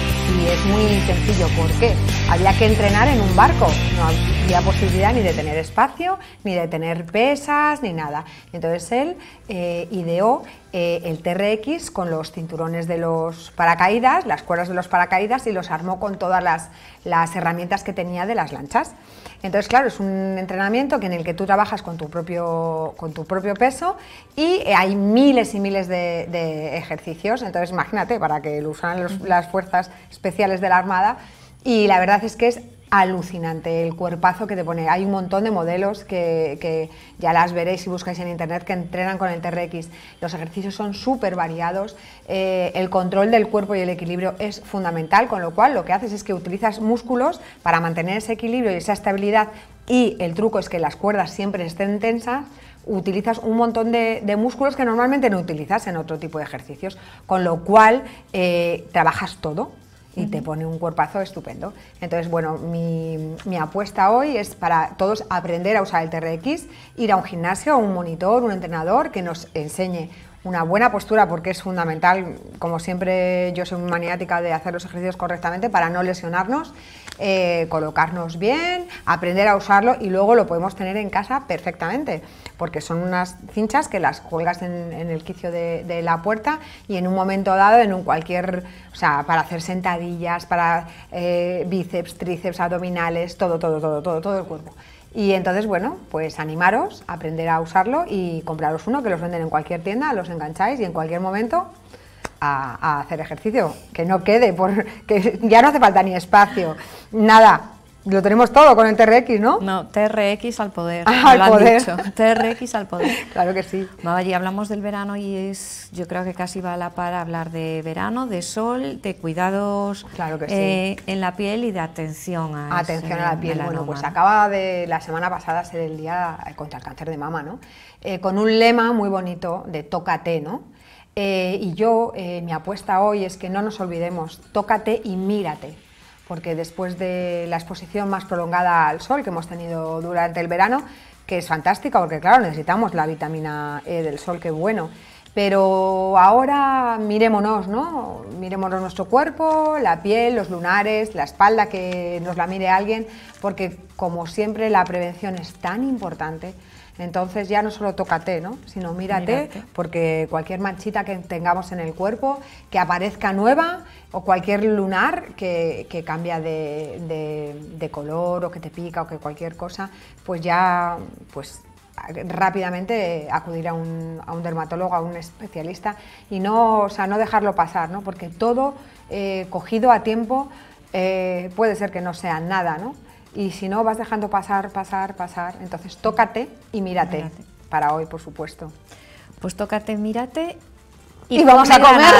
Y es muy sencillo, ¿por qué? Había que entrenar en un barco, no había posibilidad ni de tener espacio, ni de tener pesas, ni nada. Entonces él eh, ideó eh, el T R X con los cinturones de los paracaídas, las cuerdas de los paracaídas, y los armó con todas las, las herramientas que tenía de las lanchas. Entonces, claro, es un entrenamiento que en el que tú trabajas con tu propio, con tu propio peso y hay miles y miles de, de ejercicios. Entonces, imagínate, para que lo usaran los, las fuerzas especiales de la Armada, y la verdad es que es alucinante el cuerpazo que te pone. Hay un montón de modelos que, que ya las veréis si buscáis en internet, que entrenan con el T R X. Los ejercicios son súper variados, eh, el control del cuerpo y el equilibrio es fundamental, con lo cual lo que haces es que utilizas músculos para mantener ese equilibrio y esa estabilidad, y el truco es que las cuerdas siempre estén tensas. Utilizas un montón de, de músculos que normalmente no utilizas en otro tipo de ejercicios, con lo cual eh, trabajas todo y te pone un cuerpazo estupendo. Entonces, bueno, mi, mi apuesta hoy es para todos aprender a usar el T R X, ir a un gimnasio, a un monitor, un entrenador que nos enseñe una buena postura, porque es fundamental. Como siempre, yo soy muy maniática de hacer los ejercicios correctamente para no lesionarnos, eh, colocarnos bien, aprender a usarlo, y luego lo podemos tener en casa perfectamente, porque son unas cinchas que las cuelgas en, en el quicio de, de la puerta, y en un momento dado, en un cualquier, o sea, para hacer sentadillas, para eh, bíceps, tríceps, abdominales, todo, todo, todo, todo, todo el cuerpo. Y entonces, bueno, pues animaros a aprender a usarlo y compraros uno, que los venden en cualquier tienda, los engancháis y en cualquier momento a, a hacer ejercicio, que no quede, por, que ya no hace falta ni espacio, nada. Lo tenemos todo con el T R X, ¿no? No, T R X al poder, ah, al lo han poder. dicho. T R X al poder. Claro que sí. Allí hablamos del verano y es, yo creo que casi va a la par hablar de verano, de sol, de cuidados, claro que sí, eh, en la piel y de atención a Atención ese a la piel. melanoma. Bueno, pues acaba de la semana pasada ser el día contra el cáncer de mama, ¿no? Eh, con un lema muy bonito de tócate, ¿no? Eh, y yo, eh, mi apuesta hoy es que no nos olvidemos, tócate y mírate. Porque después de la exposición más prolongada al sol que hemos tenido durante el verano, que es fantástica, porque claro, necesitamos la vitamina E del sol, que bueno, pero ahora mirémonos, ¿no? Mirémonos nuestro cuerpo, la piel, los lunares, la espalda, que nos la mire alguien, porque como siempre la prevención es tan importante. Entonces ya no solo tócate, ¿no? Sino mírate, mírate, porque cualquier manchita que tengamos en el cuerpo, que aparezca nueva, o cualquier lunar que, que cambia de, de, de color, o que te pica, o que cualquier cosa, pues ya pues rápidamente acudir a un, a un dermatólogo, a un especialista, y no, o sea, no dejarlo pasar, ¿no? Porque todo eh, cogido a tiempo eh, puede ser que no sea nada, ¿no? y si no vas dejando pasar, pasar, pasar, entonces tócate y mírate, mírate. Para hoy, por supuesto. Pues tócate, mírate y, y vamos a comer.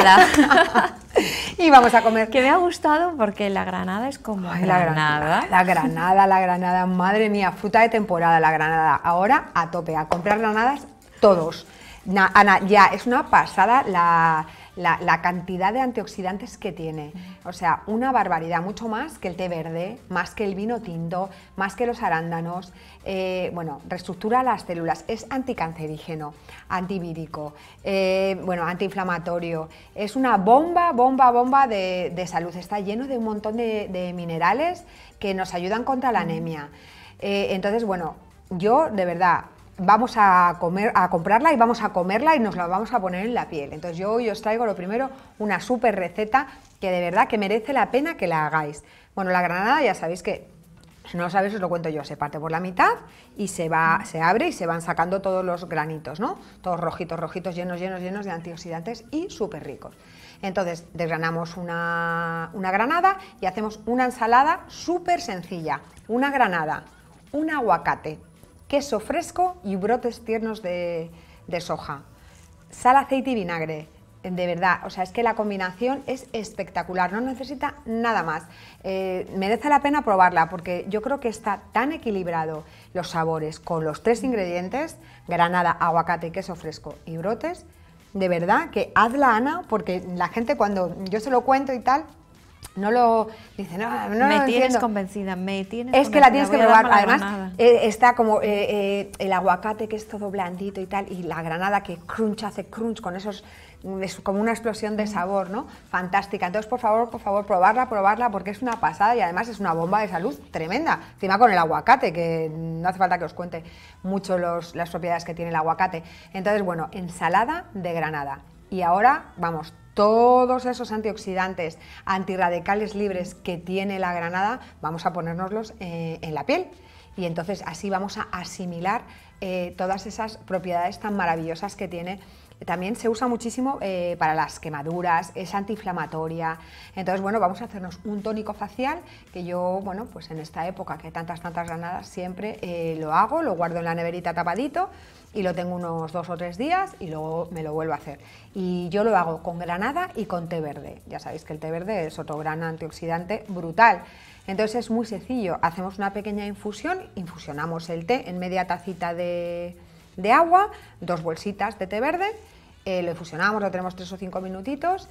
Y vamos a comer. Que me ha gustado porque la granada es como Ay, la granada. La granada, la granada, madre mía, fruta de temporada, la granada. Ahora a tope, a comprar granadas todos. Na, Ana, ya es una pasada la, la, la cantidad de antioxidantes que tiene. O sea, una barbaridad, mucho más que el té verde, más que el vino tinto, más que los arándanos. Eh, bueno, reestructura las células, es anticancerígeno, antivírico, eh, bueno, antiinflamatorio. Es una bomba, bomba, bomba de, de salud. Está lleno de un montón de, de minerales que nos ayudan contra la anemia. Eh, entonces, bueno, yo de verdad... vamos a, comer, a comprarla y vamos a comerla y nos la vamos a poner en la piel. Entonces yo hoy os traigo lo primero una súper receta que de verdad que merece la pena que la hagáis. Bueno, la granada ya sabéis que, si no lo sabéis os lo cuento yo, se parte por la mitad y se, va, se abre y se van sacando todos los granitos, ¿no? Todos rojitos, rojitos, llenos, llenos, llenos de antioxidantes y súper ricos. Entonces desgranamos una, una granada y hacemos una ensalada súper sencilla. Una granada, un aguacate, queso fresco y brotes tiernos de, de soja, sal, aceite y vinagre. De verdad, o sea, es que la combinación es espectacular, no necesita nada más. Eh, merece la pena probarla porque yo creo que está tan equilibrado los sabores con los tres ingredientes, granada, aguacate, queso fresco y brotes, de verdad que hazla, Ana, porque la gente cuando yo se lo cuento y tal, no lo dice, no, no me lo tienes entiendo. convencida, me tienes es convencida. que la tienes que Voy a probar, darme la además granada. eh, está como eh, eh, el aguacate que es todo blandito y tal, y la granada que crunch, hace crunch con esos, es como una explosión de sabor, ¿no? Fantástica. Entonces, por favor, por favor, probarla, probarla, porque es una pasada y además es una bomba de salud tremenda. Encima con el aguacate, que no hace falta que os cuente mucho los, las propiedades que tiene el aguacate. Entonces, bueno, ensalada de granada. Y ahora, vamos, todos esos antioxidantes, antirradicales libres que tiene la granada, vamos a ponérnoslos eh, en la piel. Y entonces así vamos a asimilar eh, todas esas propiedades tan maravillosas que tiene. También se usa muchísimo eh, para las quemaduras, es antiinflamatoria. Entonces, bueno, vamos a hacernos un tónico facial, que yo, bueno, pues en esta época que hay tantas, tantas granadas, siempre eh, lo hago, lo guardo en la neverita tapadito y lo tengo unos dos o tres días y luego me lo vuelvo a hacer. Y yo lo hago con granada y con té verde. Ya sabéis que el té verde es otro gran antioxidante brutal. Entonces es muy sencillo, hacemos una pequeña infusión, infusionamos el té en media tacita de, de agua, dos bolsitas de té verde, eh, lo infusionamos, lo tenemos tres o cinco minutitos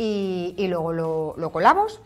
y, y luego lo, lo colamos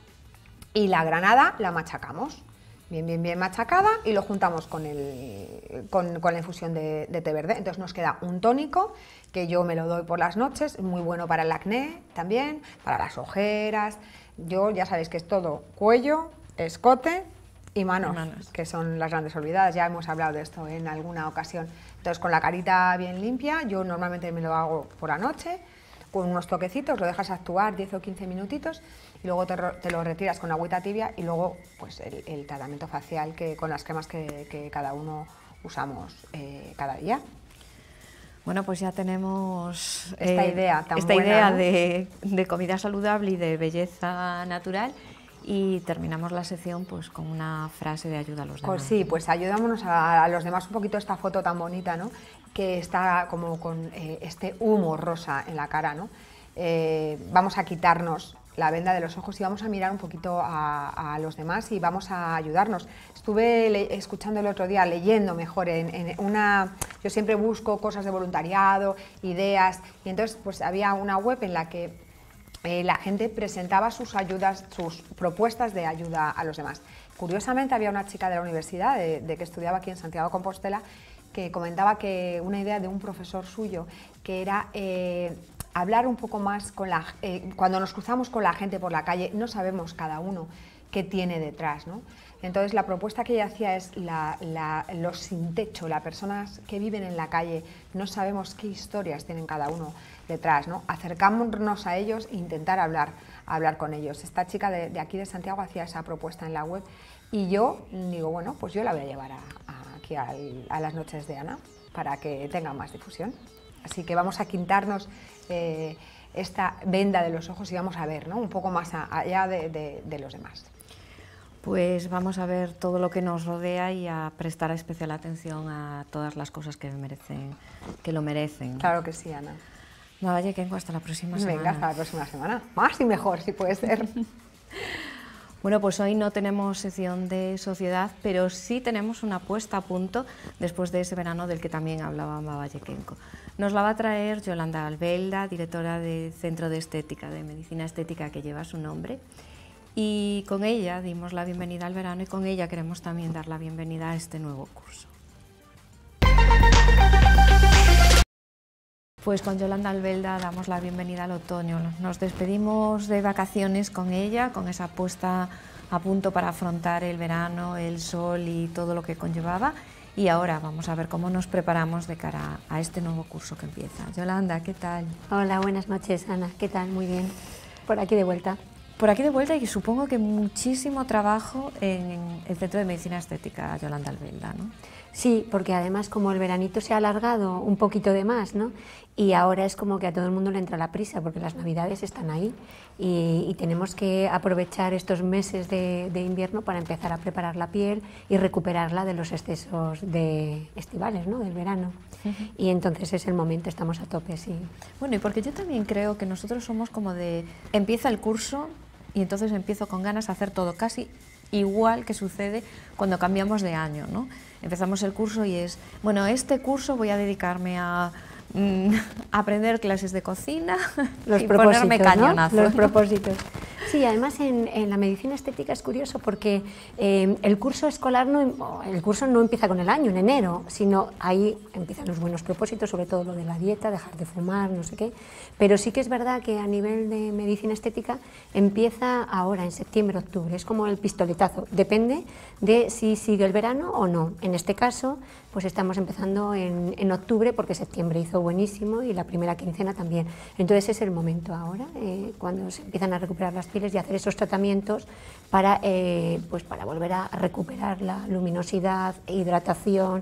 y la granada la machacamos. Bien, bien, bien machacada y lo juntamos con, el, con, con la infusión de, de té verde. Entonces nos queda un tónico que yo me lo doy por las noches, muy bueno para el acné también, para las ojeras. Yo ya sabéis que es todo cuello, escote y manos, manos, que son las grandes olvidadas. Ya hemos hablado de esto en alguna ocasión. Entonces con la carita bien limpia, yo normalmente me lo hago por la noche, con unos toquecitos, lo dejas actuar diez o quince minutitos y luego te, te lo retiras con agüita tibia y luego pues el, el tratamiento facial que, con las cremas que, que cada uno usamos eh, cada día. Bueno, pues ya tenemos esta eh, idea tan esta buena, idea ¿no? de, de comida saludable y de belleza natural y terminamos la sección pues con una frase de ayuda a los demás. Pues sí, pues ayudámonos a, a los demás un poquito esta foto tan bonita, ¿no? Que está como con eh, este humo rosa en la cara, ¿no? Eh, vamos a quitarnos la venda de los ojos y vamos a mirar un poquito a, a los demás y vamos a ayudarnos. Estuve le, escuchando el otro día, leyendo mejor, en, en una, yo siempre busco cosas de voluntariado, ideas, y entonces pues había una web en la que eh, la gente presentaba sus ayudas, sus propuestas de ayuda a los demás. Curiosamente había una chica de la universidad, de, de que estudiaba aquí en Santiago de Compostela, que comentaba que una idea de un profesor suyo, que era eh, hablar un poco más con la... Eh, cuando nos cruzamos con la gente por la calle, no sabemos cada uno qué tiene detrás, ¿no? Entonces la propuesta que ella hacía es la, la, los sin techo, las personas que viven en la calle, no sabemos qué historias tienen cada uno detrás, ¿no? Acercámonos a ellos e intentar hablar, hablar con ellos. Esta chica de, de aquí de Santiago hacía esa propuesta en la web y yo digo, bueno, pues yo la voy a llevar a, a, aquí a, a las noches de Ana para que tenga más difusión. Así que vamos a quitarnos eh, esta venda de los ojos y vamos a ver, ¿no? Un poco más a, allá de, de, de los demás. Pues vamos a ver todo lo que nos rodea y a prestar especial atención a todas las cosas que merecen, que lo merecen. Claro que sí, Ana. Mava Yekenko, hasta la próxima semana. Venga, hasta la próxima semana. Más y mejor, si puede ser. Bueno, pues hoy no tenemos sección de sociedad, pero sí tenemos una puesta a punto después de ese verano del que también hablaba Mava Yekenko. Nos la va a traer Yolanda Albelda, directora del Centro de Estética, de Medicina Estética, que lleva su nombre. Y con ella dimos la bienvenida al verano y con ella queremos también dar la bienvenida a este nuevo curso. Pues con Yolanda Albelda damos la bienvenida al otoño. Nos despedimos de vacaciones con ella, con esa puesta a punto para afrontar el verano, el sol y todo lo que conllevaba. Y ahora vamos a ver cómo nos preparamos de cara a este nuevo curso que empieza. Yolanda, ¿qué tal? Hola, buenas noches, Ana. ¿Qué tal? Muy bien. Por aquí de vuelta. Por aquí de vuelta y supongo que muchísimo trabajo en el Centro de Medicina Estética Yolanda Albelda, ¿no? Sí, porque además como el veranito se ha alargado un poquito de más, ¿no? Y ahora es como que a todo el mundo le entra la prisa porque las navidades están ahí y, y tenemos que aprovechar estos meses de, de invierno para empezar a preparar la piel y recuperarla de los excesos de estivales, ¿no? Del verano. Uh-huh. Y entonces es el momento, estamos a tope, sí. Bueno, y porque yo también creo que nosotros somos como de... Empieza el curso y entonces empiezo con ganas a hacer todo casi igual que sucede cuando cambiamos de año, ¿no? Empezamos el curso y es, bueno, este curso voy a dedicarme a mm, aprender clases de cocina los y ponerme cañonazo, ¿no? Los propósitos. Sí, además en, en la medicina estética es curioso porque eh, el curso escolar, no, el curso no empieza con el año, en enero, sino ahí empiezan los buenos propósitos, sobre todo lo de la dieta, dejar de fumar, no sé qué, pero sí que es verdad que a nivel de medicina estética empieza ahora, en septiembre, octubre, es como el pistoletazo, depende de si sigue el verano o no. En este caso, pues estamos empezando en, en octubre porque septiembre hizo buenísimo y la primera quincena también, entonces es el momento ahora, eh, cuando se empiezan a recuperar las pieles y hacer esos tratamientos para, eh, pues para volver a recuperar la luminosidad, hidratación,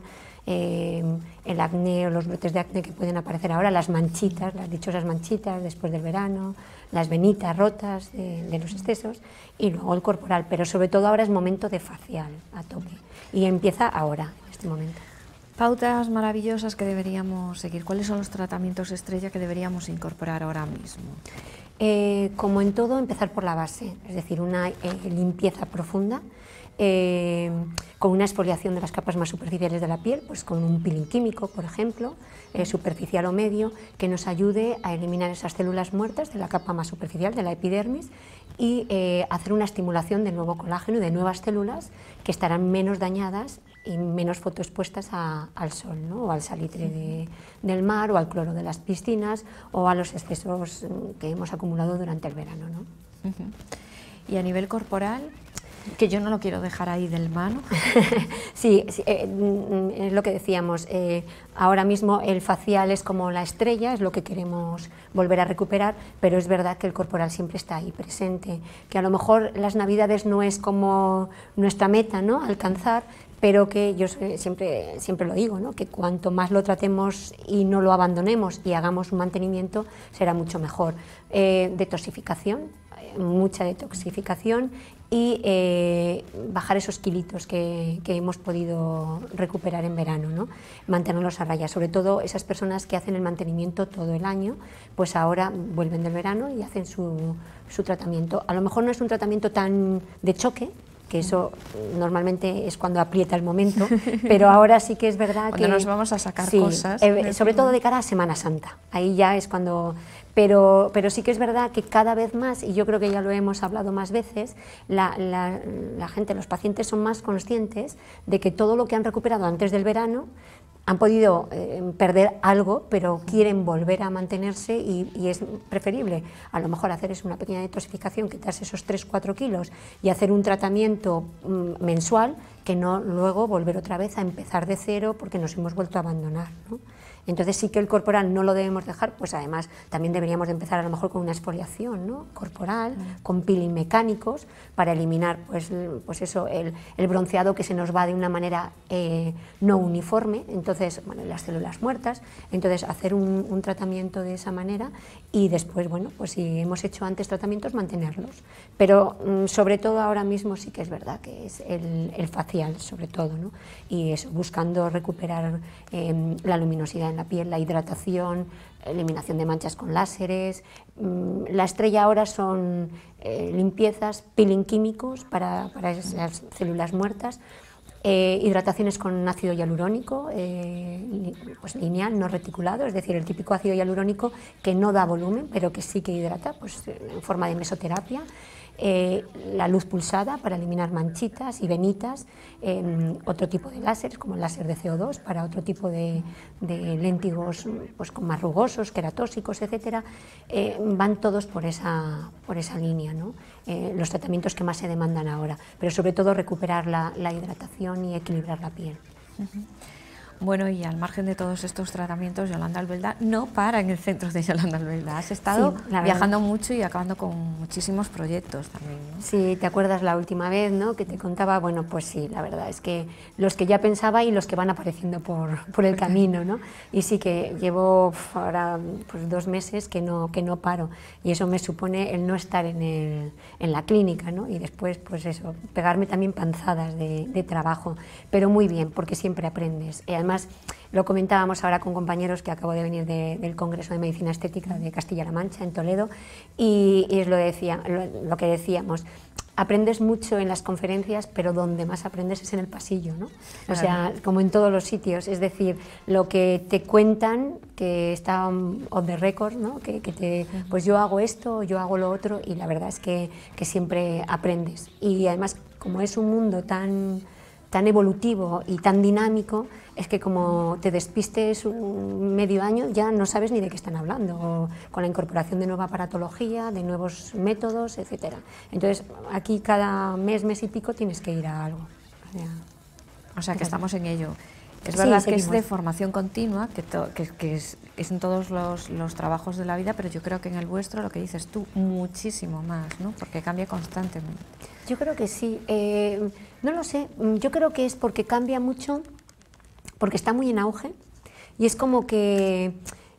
eh, el acné o los brotes de acné que pueden aparecer ahora, las manchitas, las dichosas manchitas después del verano, las venitas rotas de, de los excesos y luego el corporal, pero sobre todo ahora es momento de facial a tope y empieza ahora, en este momento. Pautas maravillosas que deberíamos seguir. ¿Cuáles son los tratamientos estrella que deberíamos incorporar ahora mismo? Eh, como en todo, empezar por la base, es decir, una eh, limpieza profunda, eh, con una exfoliación de las capas más superficiales de la piel, pues con un peeling químico, por ejemplo, eh, superficial o medio, que nos ayude a eliminar esas células muertas de la capa más superficial, de la epidermis, y eh, hacer una estimulación de nuevo colágeno y de nuevas células que estarán menos dañadas y menos fotoexpuestas a, al sol, ¿no? O al salitre de, del mar o al cloro de las piscinas o a los excesos que hemos acumulado durante el verano, ¿no? Uh-huh. Y a nivel corporal, que yo no lo quiero dejar ahí del mano. Sí, sí eh, es lo que decíamos, eh, ahora mismo el facial es como la estrella, es lo que queremos volver a recuperar, pero es verdad que el corporal siempre está ahí presente, que a lo mejor las navidades no es como nuestra meta, ¿no? Alcanzar, pero que yo siempre, siempre lo digo, ¿no? Que cuanto más lo tratemos y no lo abandonemos y hagamos un mantenimiento, será mucho mejor. Eh, detoxificación, mucha detoxificación y eh, bajar esos kilitos que, que hemos podido recuperar en verano, ¿no? Mantenerlos a raya, sobre todo esas personas que hacen el mantenimiento todo el año, pues ahora vuelven del verano y hacen su, su tratamiento. A lo mejor no es un tratamiento tan de choque, que eso normalmente es cuando aprieta el momento, pero ahora sí que es verdad cuando que... nos vamos a sacar sí, cosas. Eh, sobre todo de cara a Semana Santa, ahí ya es cuando... Pero, pero sí que es verdad que cada vez más, y yo creo que ya lo hemos hablado más veces, la, la, la gente, los pacientes son más conscientes de que todo lo que han recuperado antes del verano han podido eh, perder algo, pero quieren volver a mantenerse y, y es preferible a lo mejor hacer es una pequeña detoxificación, quitarse esos tres cuatro kilos y hacer un tratamiento mm, mensual que no luego volver otra vez a empezar de cero porque nos hemos vuelto a abandonar, ¿no? Entonces sí que el corporal no lo debemos dejar, pues además también deberíamos de empezar a lo mejor con una exfoliación, ¿no? Corporal, mm. con peeling mecánicos para eliminar pues, pues eso, el, el bronceado que se nos va de una manera eh, no uniforme. Entonces entonces, bueno, las células muertas, entonces hacer un, un tratamiento de esa manera y después, bueno, pues si hemos hecho antes tratamientos, mantenerlos. Pero mm, sobre todo ahora mismo sí que es verdad que es el, el facial, sobre todo, ¿no? Y eso, buscando recuperar eh, la luminosidad en la piel, la hidratación, eliminación de manchas con láseres. La estrella ahora son eh, limpiezas, peeling químicos para, para esas células muertas, eh, hidrataciones con ácido hialurónico, eh, pues lineal, no reticulado, es decir, el típico ácido hialurónico que no da volumen, pero que sí que hidrata, pues en forma de mesoterapia. Eh, la luz pulsada para eliminar manchitas y venitas, eh, otro tipo de láseres como el láser de C O dos para otro tipo de, de léntigos pues, con más rugosos, queratóxicos, etcétera, eh, van todos por esa, por esa línea, ¿no? Eh, los tratamientos que más se demandan ahora, pero sobre todo recuperar la, la hidratación y equilibrar la piel. Uh-huh. Bueno, y al margen de todos estos tratamientos, Yolanda Albelda no para en el centro de Yolanda Albelda. Has estado sí, viajando mucho y acabando con muchísimos proyectos también, ¿no? Sí, ¿te acuerdas la última vez, ¿no?, que te contaba? Bueno, pues sí, la verdad es que los que ya pensaba y los que van apareciendo por, por el camino, ¿no? Y sí que llevo ahora pues, dos meses que no, que no paro y eso me supone el no estar en, el, en la clínica, ¿no? Y después, pues eso, pegarme también panzadas de, de trabajo, pero muy bien, porque siempre aprendes. Y además, lo comentábamos ahora con compañeros que acabo de venir de, del Congreso de Medicina Estética de Castilla-La Mancha, en Toledo, y, y es lo, decía, lo, lo que decíamos, aprendes mucho en las conferencias, pero donde más aprendes es en el pasillo, ¿no? O sea, como en todos los sitios, es decir, lo que te cuentan, que está on the record, ¿no? Que, que te, pues yo hago esto, yo hago lo otro, y la verdad es que, que siempre aprendes. Y además, como es un mundo tan, tan evolutivo y tan dinámico, es que como te despistes un medio año ya no sabes ni de qué están hablando, o con la incorporación de nueva aparatología, de nuevos métodos, etcétera. Entonces aquí cada mes, mes y pico tienes que ir a algo. O sea, o sea que estamos en ello. Es verdad sí, que es de formación continua, que, to, que, que es, es en todos los, los trabajos de la vida, pero yo creo que en el vuestro, lo que dices tú, muchísimo más, ¿no? Porque cambia constantemente. Yo creo que sí. Eh, no lo sé, yo creo que es porque cambia mucho, porque está muy en auge y es como que,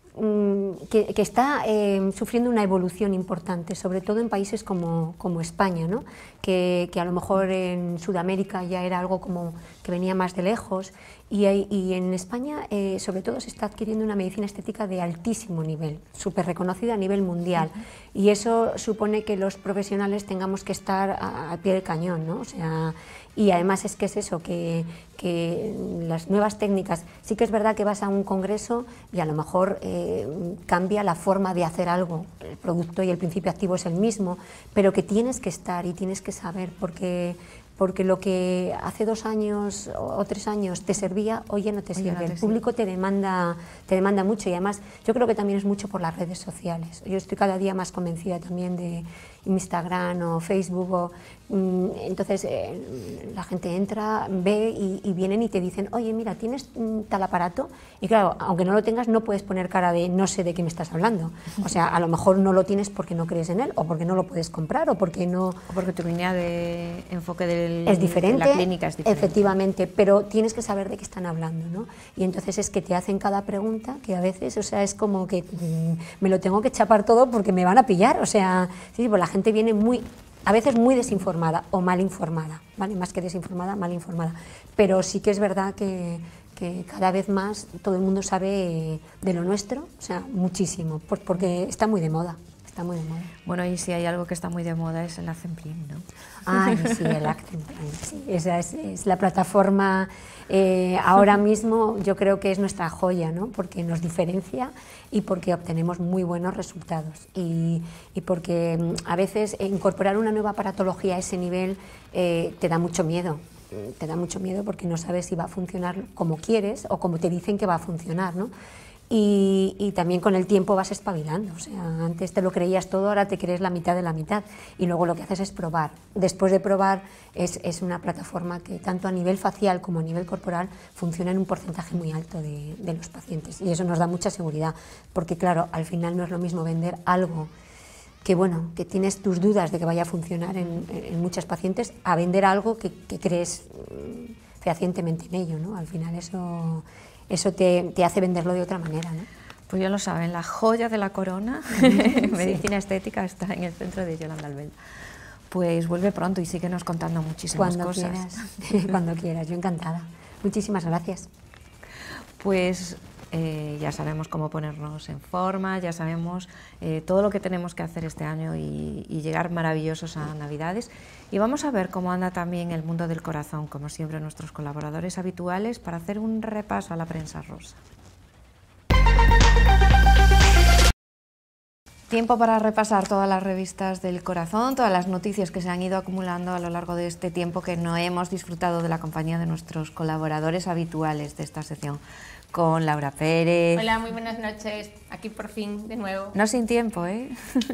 que, que está eh, sufriendo una evolución importante, sobre todo en países como, como España, ¿no? que, que a lo mejor en Sudamérica ya era algo como que venía más de lejos, y, y en España eh, sobre todo se está adquiriendo una medicina estética de altísimo nivel, súper reconocida a nivel mundial, uh-huh. Y eso supone que los profesionales tengamos que estar al pie del cañón, ¿no? O sea, y además es que es eso, que, que las nuevas técnicas, sí que es verdad que vas a un congreso y a lo mejor eh, cambia la forma de hacer algo, el producto y el principio activo es el mismo, pero que tienes que estar y tienes que saber, porque, porque lo que hace dos años o tres años te servía, hoy ya no te sirve, no te el público sirve. te demanda, te demanda mucho, y además yo creo que también es mucho por las redes sociales. Yo estoy cada día más convencida también de Instagram o Facebook, o, mm, entonces eh, la gente entra, ve y, y vienen y te dicen, oye, mira, ¿tienes mm, tal aparato? Y claro, aunque no lo tengas, no puedes poner cara de no sé de qué me estás hablando. O sea, a lo mejor no lo tienes porque no crees en él, o porque no lo puedes comprar, o porque no... O porque tu línea de enfoque del, es diferente, de la clínica es diferente. Efectivamente, pero tienes que saber de qué están hablando, ¿no? Y entonces es que te hacen cada pregunta, que a veces, o sea, es como que mmm, me lo tengo que chapar todo porque me van a pillar, o sea, sí, pues la gente viene muy, a veces muy desinformada o mal informada, ¿vale? Más que desinformada, mal informada. Pero sí que es verdad que, que cada vez más todo el mundo sabe de lo nuestro, o sea, muchísimo, porque está muy de moda. Está muy de moda. Bueno, y si hay algo que está muy de moda es el Acemplim, ¿no? Ay, sí, el Acemplim, sí, esa es, es la plataforma, eh, ahora mismo yo creo que es nuestra joya, ¿no? Porque nos diferencia y porque obtenemos muy buenos resultados, y, y porque a veces incorporar una nueva aparatología a ese nivel eh, te da mucho miedo. Te da mucho miedo porque no sabes si va a funcionar como quieres o como te dicen que va a funcionar, ¿no? Y, y también con el tiempo vas espabilando, o sea, antes te lo creías todo, ahora te crees la mitad de la mitad, y luego lo que haces es probar. Después de probar es, es una plataforma que tanto a nivel facial como a nivel corporal funciona en un porcentaje muy alto de, de los pacientes, y eso nos da mucha seguridad, porque claro, al final no es lo mismo vender algo que bueno, que tienes tus dudas de que vaya a funcionar en, en muchos pacientes, a vender algo que, que crees fehacientemente en ello, ¿no? Al final eso... eso te, te hace venderlo de otra manera, ¿no? Pues ya lo saben, la joya de la corona, medicina estética, está en el centro de Yolanda Albelda. Pues vuelve pronto y síguenos contando muchísimas Cuando cosas. quieras, cuando quieras, yo encantada. Muchísimas gracias. Pues eh, ya sabemos cómo ponernos en forma, ya sabemos eh, todo lo que tenemos que hacer este año y, y llegar maravillosos a Navidades. Y vamos a ver cómo anda también el mundo del corazón, como siempre nuestros colaboradores habituales, para hacer un repaso a la prensa rosa. Tiempo para repasar todas las revistas del corazón, todas las noticias que se han ido acumulando a lo largo de este tiempo que no hemos disfrutado de la compañía de nuestros colaboradores habituales de esta sección. Con Laura Pérez. Hola, muy buenas noches. Aquí por fin, de nuevo. No sin tiempo, ¿eh?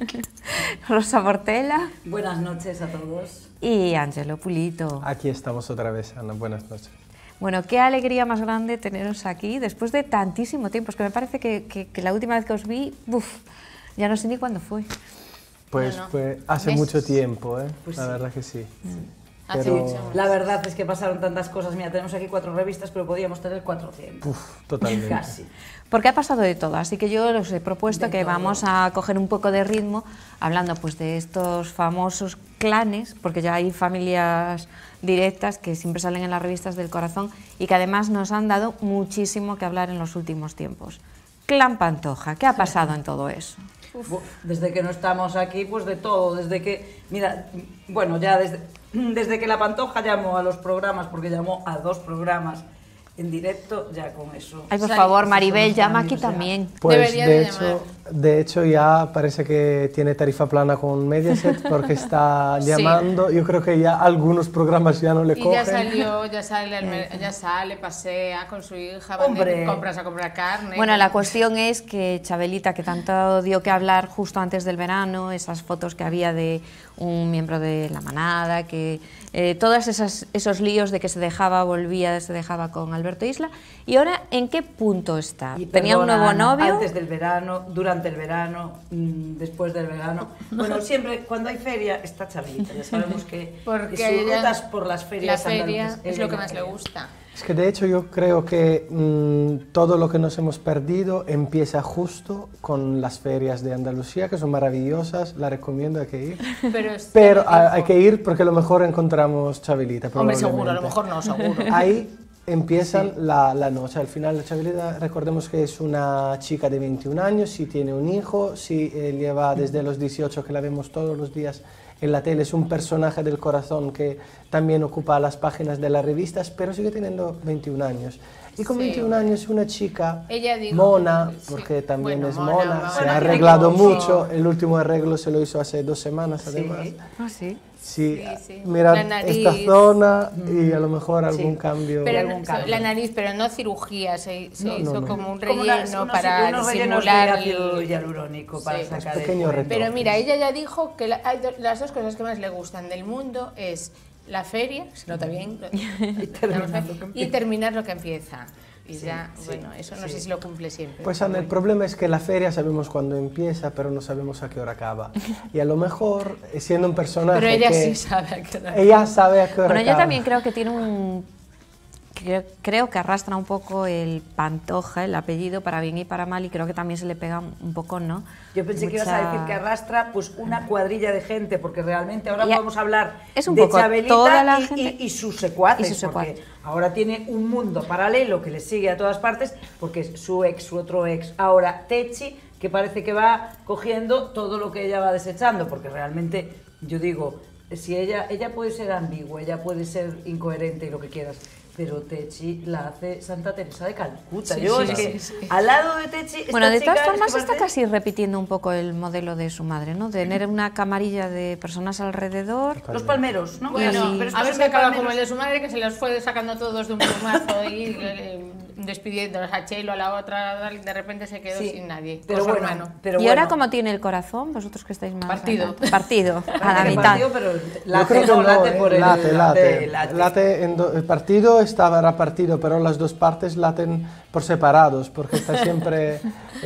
Rosa Portela. Buenas noches a todos. Y Ángelo Pulito. Aquí estamos otra vez, Ana. Buenas noches. Bueno, qué alegría más grande teneros aquí después de tantísimo tiempo. Es que me parece que, que, que la última vez que os vi, uf, ya no sé ni cuándo fue. Pues, No, no. pues hace ¿Ves? mucho tiempo, ¿eh? Pues la sí. verdad que sí. Hace Pero- mucho. La verdad es que pasaron tantas cosas. Mira, tenemos aquí cuatro revistas, pero podíamos tener cuatrocientas. Uf, totalmente. Casi. Porque ha pasado de todo, así que yo os he propuesto De que todo. vamos a coger un poco de ritmo hablando pues de estos famosos clanes, porque ya hay familias directas que siempre salen en las revistas del corazón y que además nos han dado muchísimo que hablar en los últimos tiempos. Clan Pantoja, ¿qué ha pasado en todo eso? Bu- Desde que no estamos aquí, pues de todo. Desde que, mira, bueno, ya desde, desde que la Pantoja llamó a los programas, porque llamó a dos programas en directo, ya con eso. Ay, por Sale- favor, esos Maribel, son los llama aquí cambios, ya. también. Pues Debería de de hecho, llamar. de hecho ya parece que tiene tarifa plana con Mediaset porque está Sí. llamando. Yo creo que ya algunos programas ya no le Y cogen. ya salió, ya sale, al mer- ya sale, pasea con su hija, van Hombre. de compras a comprar carne. Bueno, la cuestión es que Chabelita, que tanto dio que hablar justo antes del verano, esas fotos que había de un miembro de la manada, que eh, todos esas, esos líos de que se dejaba, volvía, se dejaba con Alberto Isla, y ahora, ¿en qué punto está? Y ¿Tenía un perdona, nuevo Ana, novio? Antes del verano, durante el verano, mm, después del verano. Bueno, siempre cuando hay feria está Chabelita. Ya sabemos que Porque sus ella- rutas por las la ferias feria andaluces, es ella lo que ya más le quería. gusta. Es que de hecho yo creo que mm, todo lo que nos hemos perdido empieza justo con las ferias de Andalucía, que son maravillosas, la recomiendo, hay que ir. Pero, es- Pero ya hay hay que ir porque a lo mejor encontramos Chabelita. Hombre, seguro, a lo probablemente. mejor no, seguro. Ahí empieza la, la noche. Al final, la Chabelita, recordemos que es una chica de veintiún años, sí tiene un hijo, sí eh, lleva desde los dieciocho, que la vemos todos los días en la tele, es un personaje del corazón que también ocupa las páginas de las revistas, pero sigue teniendo veintiún años. Y con Sí. veintiún años una chica Ella dijo- mona, sí, porque también bueno, es mona, mona, mona. se Bueno, ha tiene arreglado como- mucho, el último arreglo se lo hizo hace dos semanas además. Sí. Ah, sí. Sí, Sí, sí. mira La nariz. esta zona y a lo mejor algún Sí. cambio. Pero algún no- cambio. la nariz, pero no cirugía, se, se No, no, hizo no. como un Como relleno unas- unos- para unos rellenos de disimular ácido el- hialurónico para Sí. sacar Los pequeños el cuento. Pero mira, ella ya dijo que la- hay do- las dos cosas que más le gustan del mundo es la feria, se nota bien, lo- terminar lo que y empieza. terminar lo que empieza. Y Sí, ya, sí, bueno, eso no sí. sé si lo cumple siempre. Pues Ana, el problema es que la feria sabemos cuándo empieza, pero no sabemos a qué hora acaba. Y a lo mejor, eh, siendo un personaje Pero ella que sí sabe a qué hora. ella sabe a qué hora Bueno, yo acaba. también creo que tiene un... Creo, creo que arrastra un poco el Pantoja, el apellido, para bien y para mal, y creo que también se le pega un poco, ¿no? Yo pensé que ibas a Mucha- decir que arrastra pues una cuadrilla de gente, porque realmente ahora Y a- podemos hablar es un de poco Chabelita toda la y, gente- y- y sus secuaces, y sus porque secuaces. ahora tiene un mundo paralelo que le sigue a todas partes, porque es su ex, su otro ex, ahora Techi, que parece que va cogiendo todo lo que ella va desechando, porque realmente, yo digo, si ella, ella puede ser ambigua, ella puede ser incoherente y lo que quieras, pero Techi la hace Santa Teresa de Calcuta. Sí, Yo sí, es que sí, sí. al lado de Techi, esta Bueno, de chica todas es que formas está parece- casi repitiendo un poco el modelo de su madre, ¿no? De tener una camarilla de personas alrededor. Los palmeros, ¿no? Bueno, Y- pero a ver estos si acaba palmeros- como el de su madre, que se los fue sacando todos de un plumazo y eh, despidiéndolos a Chelo, a la otra, de repente se quedó Sí, sin nadie. pero con su bueno, hermano. pero y ahora, bueno. ¿cómo tiene el corazón? Vosotros que estáis más... Partido. adelante. Partido, a la Parece que mitad. partido, pero Yo late, creo que no, no, late eh, por el late, late. late. Late en do- el partido estaba partido, pero las dos partes laten por separados, porque está siempre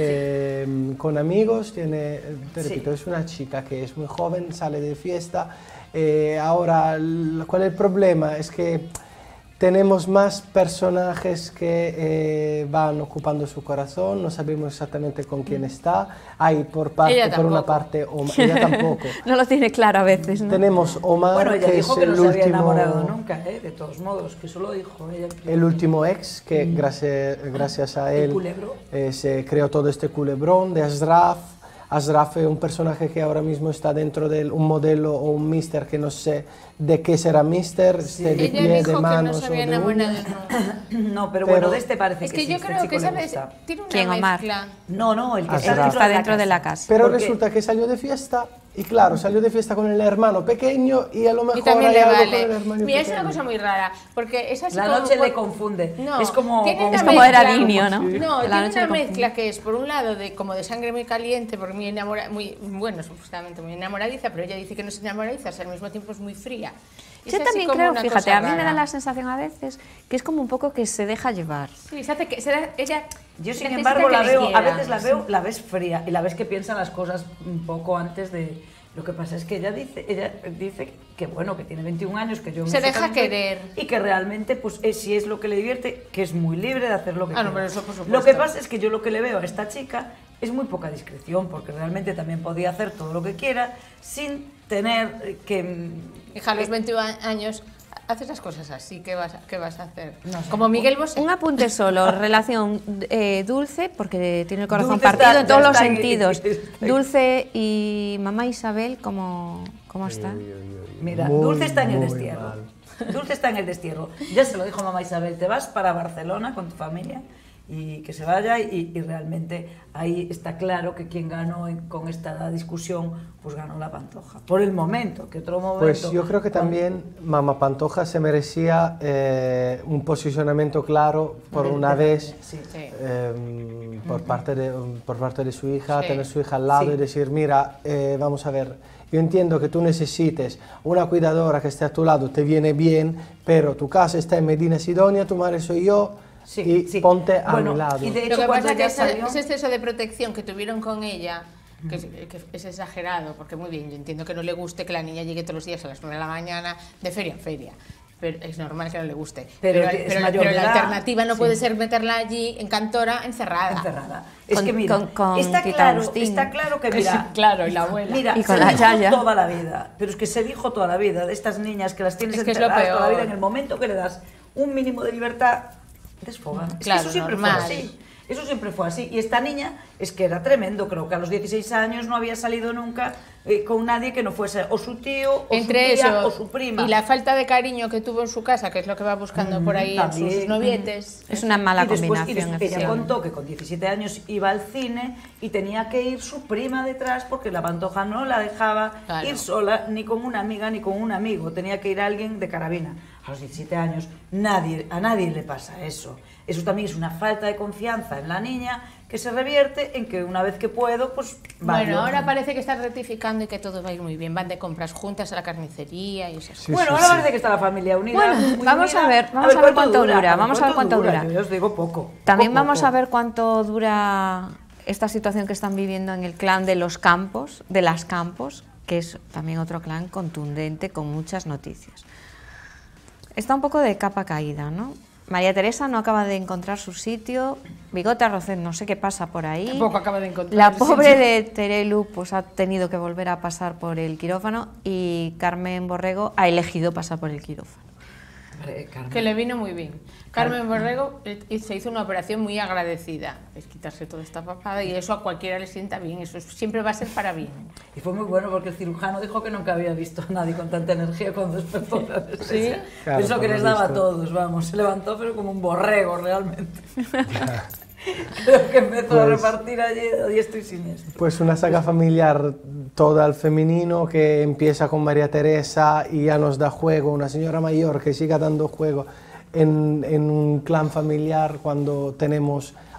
eh, con amigos. Tiene, te Sí. repito, es una chica que es muy joven, sale de fiesta. Eh, ahora, l- ¿cuál es el problema? Es que tenemos más personajes que eh, van ocupando su corazón, no sabemos exactamente con quién está. Hay por, parte, por una parte, Omar, ella tampoco. No lo tiene claro a veces, ¿no? Tenemos Omar, bueno, ella que dijo es que el no se había último, enamorado nunca, ¿eh? De todos modos, que eso lo dijo ella. el último ex, que mm. gracias, gracias a él eh, se creó todo este culebrón de Ashraf. Ashraf es un personaje que ahora mismo está dentro de un modelo o un mister que no sé de qué será mister, sí. de Ella pie, dijo de manos que no se había o de enamorado. No, pero, pero bueno, de este parece es que, que sí, yo este creo que chico le sabes, gusta. tiene una ¿Quién, Omar? mezcla. No, no, el que Ashraf. está dentro, Está de, la dentro de la casa. Pero Porque... resulta que salió de fiesta y claro, salió de fiesta con el hermano pequeño y a lo mejor Y también hay le algo vale. con el hermano Mira, es pequeño. una cosa muy rara, porque es así La como, noche por- le confunde. No, es como, tiene como, una Es como mezcla- era niño, ¿no? Sí. No, La tiene noche una le confunde. mezcla que es, por un lado, de como de sangre muy caliente, porque muy enamorada, muy, bueno, supuestamente muy enamoradiza, pero ella dice que no es enamoradiza, o sea, al mismo tiempo es muy fría. Y Yo es así también como creo, una fíjate, cosa a mí me da rara. la sensación a veces que es como un poco que se deja llevar. Sí, se hace que, se da- ella Yo, sin necesita embargo, que la le veo, a quieran. veces la veo, la ves fría y la ves que piensa las cosas un poco antes de... Lo que pasa es que ella dice, ella dice que bueno, que tiene veintiún años, que yo Se no sé deja tanto, querer. y que realmente, pues, es, si es lo que le divierte, que es muy libre de hacer lo que Ah, no, quiera. pero eso por supuesto. Lo que pasa es que yo lo que le veo a esta chica es muy poca discreción, porque realmente también podía hacer todo lo que quiera sin tener eh, que... Hija, a los veintiún años haces las cosas así, ¿qué vas a, qué vas a hacer? Como Miguel Bosé. Un apunte solo, relación eh, Dulce, porque tiene el corazón Dulce partido está- en todos ya los está en- sentidos. está- Dulce y mamá Isabel, ¿cómo, cómo está? Mira, Muy, Dulce está en el muy destierro. mal. Dulce está en el destierro. Ya se lo dijo mamá Isabel, te vas para Barcelona con tu familia y que se vaya y, y realmente ahí está claro que quien ganó en- con esta discusión, pues ganó la Pantoja. Por el momento, que otro momento... Pues yo creo que cuando- también Mamá Pantoja se merecía eh, un posicionamiento claro por una vez Sí. Sí. eh, por, parte de, por parte de su hija, Sí. tener su hija al lado Sí. y decir, mira, eh, vamos a ver, yo entiendo que tú necesites una cuidadora que esté a tu lado, te viene bien, pero tu casa está en Medina Sidonia, tu madre soy yo, Sí, y sí. ponte a Bueno, mi lado. y de Lo hecho, que cuando pasa es que ella ese, salió... ese exceso de protección que tuvieron con ella, que es, que es exagerado, porque muy bien, yo entiendo que no le guste que la niña llegue todos los días a las nueve de la mañana de feria en feria. Pero es normal que no le guste. Pero Pero, es pero la- mayor pero de la edad. alternativa no Sí. puede ser meterla allí en Cantora encerrada. encerrada. Es Con- que mira, con- con está, Tita claro, Agustín. está claro que Que mira, sí, claro, y la abuela. Mira, Y con se la dijo yaya. toda la vida, pero es que se dijo toda la vida de estas niñas que las tienes Es que es lo encerradas toda la peor. vida, en el momento que le das un mínimo de libertad, desfogan. Es que Claro, eso siempre normal. fue así. Eso siempre fue así. Y esta niña es que era tremendo. Creo que a los dieciséis años no había salido nunca eh, con nadie que no fuese o su tío, o Entre su tía, eso o su prima. y la falta de cariño que tuvo en su casa, que es lo que va buscando por ahí en sus también. novietes. Es una mala y después, combinación. y después ella efectivamente. contó que con diecisiete años iba al cine y tenía que ir su prima detrás porque la Pantoja no la dejaba Claro. ir sola ni con una amiga ni con un amigo, tenía que ir alguien de carabina. A los diecisiete años nadie, a nadie le pasa eso. Eso también es una falta de confianza en la niña que se revierte en que una vez que puedo, pues vale. Bueno, ahora parece que está rectificando y que todo va a ir muy bien. Van de compras juntas a la carnicería y esas Sí, bueno, sí, ahora sí. parece que está la familia unida. Bueno, muy vamos unida. a ver, vamos a ver cuánto dura, vamos a ver cuánto dura. Yo os digo poco. También poco, vamos poco. a ver cuánto dura esta situación que están viviendo en el clan de los Campos, de las Campos, que es también otro clan contundente con muchas noticias. Está un poco de capa caída, ¿no? María Teresa no acaba de encontrar su sitio, Bigota Rocet no sé qué pasa por ahí. Tampoco acaba de encontrar La el pobre sitio. de Terelu pues ha tenido que volver a pasar por el quirófano y Carmen Borrego ha elegido pasar por el quirófano. Hombre, Carmen. que le vino muy bien. Carmen Borrego eh, se hizo una operación muy agradecida, es quitarse toda esta papada y eso a cualquiera le sienta bien, eso siempre va a ser para bien. Y fue muy bueno porque el cirujano dijo que nunca había visto a nadie con tanta energía cuando despertó la anestesia. Claro, Eso que por les lo daba a visto. todos, vamos. Se levantó pero como un borrego realmente. Creo que empezó a Pues- repartir allí a diestro y siniestro. Pues una saga familiar toda al femenino que empieza con María Teresa y ya nos da juego, una señora mayor que siga dando juego en, en un clan familiar cuando tenemos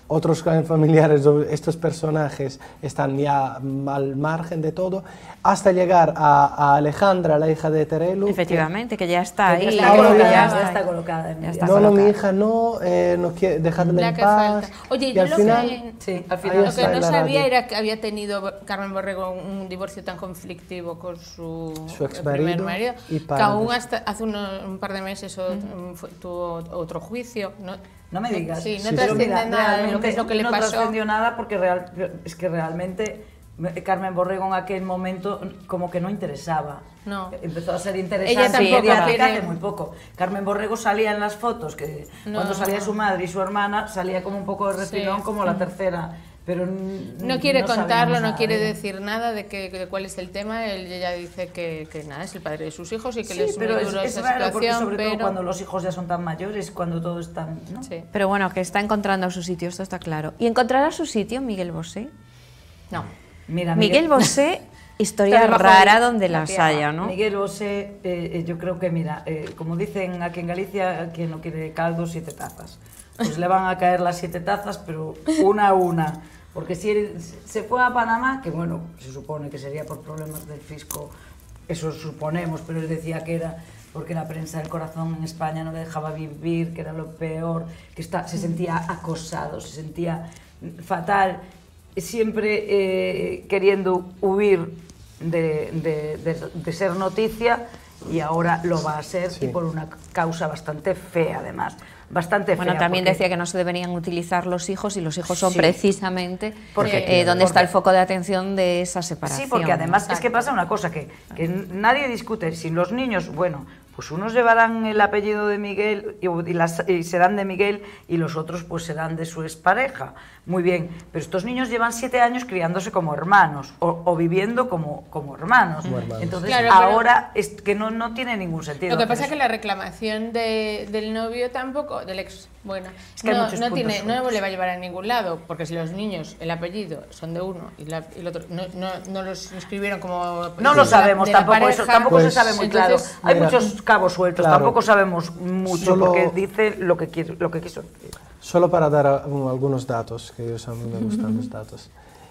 otros clanes familiares, estos personajes están ya al margen de todo, hasta llegar a, a Alejandra, la hija de Terelu. Efectivamente, que, que ya está ahí. Ya Ya está, está, colocada, ya ya está, está colocada. En ya mi está vida. No, no, colocada. mi hija no, eh, no quiere, dejadme La en que paz. falta. Oye, y yo al lo final, que, Sí, al ahí final. lo está que en no la sabía radio. era que había tenido Carmen Borrego un divorcio tan conflictivo con su, Su exmarido primer marido, y que para aún des- hasta hace uno- un par de meses o- fue- tuvo otro juicio. No, No me digas. Sí, no Sí, trasciende Pero mira, nada de lo que es lo que le no pasó. trascendió nada porque real, es que realmente Carmen Borrego en aquel momento como que no interesaba. No. Empezó a ser interesante Ella tampoco mediática quiere- hace muy poco. Carmen Borrego salía en las fotos, que No. cuando salía su madre y su hermana salía como un poco de refilón, Sí. como la tercera. Pero n- No quiere no sabíamos contarlo, no nada quiere de ella. decir nada de, que, de cuál es el tema. Él, ella dice que, que nada, es el padre de sus hijos y que Sí, le es muy pero es, duro es esa raro porque situación. sobre pero... todo cuando los hijos ya son tan mayores, cuando todo es tan... ¿no? Sí. Pero bueno, que está encontrando su sitio, esto está claro. ¿Y encontrará su sitio Miguel Bosé? No. Mira, Miguel Bosé, historia Está debajo rara de donde la las tierra. haya, ¿no? Miguel Bosé, eh, eh, yo creo que, mira, eh, como dicen aquí en Galicia, quien no quiere caldo, siete tazas. Pues le van a caer las siete tazas, pero una a una. Porque si él se fue a Panamá, que bueno, se supone que sería por problemas del fisco, eso suponemos, pero él decía que era porque la prensa del corazón en España no le dejaba vivir, que era lo peor, que está, se sentía acosado, se sentía fatal, siempre eh, queriendo huir de, de, de, de ser noticia, y ahora lo va a ser, Sí. y por una causa bastante fea además. Bastante Bueno, fea, también porque- decía que no se deberían utilizar los hijos y los hijos son Sí. precisamente Porque- eh, donde está el porque- foco de atención de esa separación. Sí, porque además es que Exacto. pasa una cosa, que, que nadie discute, si los niños, bueno, pues unos llevarán el apellido de Miguel y, y las, y serán de Miguel y los otros pues serán de su expareja. Muy bien, pero estos niños llevan siete años criándose como hermanos o, o viviendo como, como hermanos. Como hermanos. Entonces Claro, pero- ahora es que no, no tiene ningún sentido. Lo que hacer pasa es eso. que la reclamación de, del novio tampoco, del ex, bueno, Es que hay no, muchos no, puntos tiene, no sueltos. le va a llevar a ningún lado, porque si los niños, el apellido son de uno y, la- y el otro, no, no, no los inscribieron como... No de lo la- sabemos de la tampoco, eso pareja, tampoco se Pues- sabe muy claro. entonces, Hay Mira, muchos cabos sueltos, claro. tampoco sabemos mucho Solo- porque dice lo que, quiere, lo que quiso decir. Solo para dar a- um, algunos datos, que ellos a mí me gustan los datos.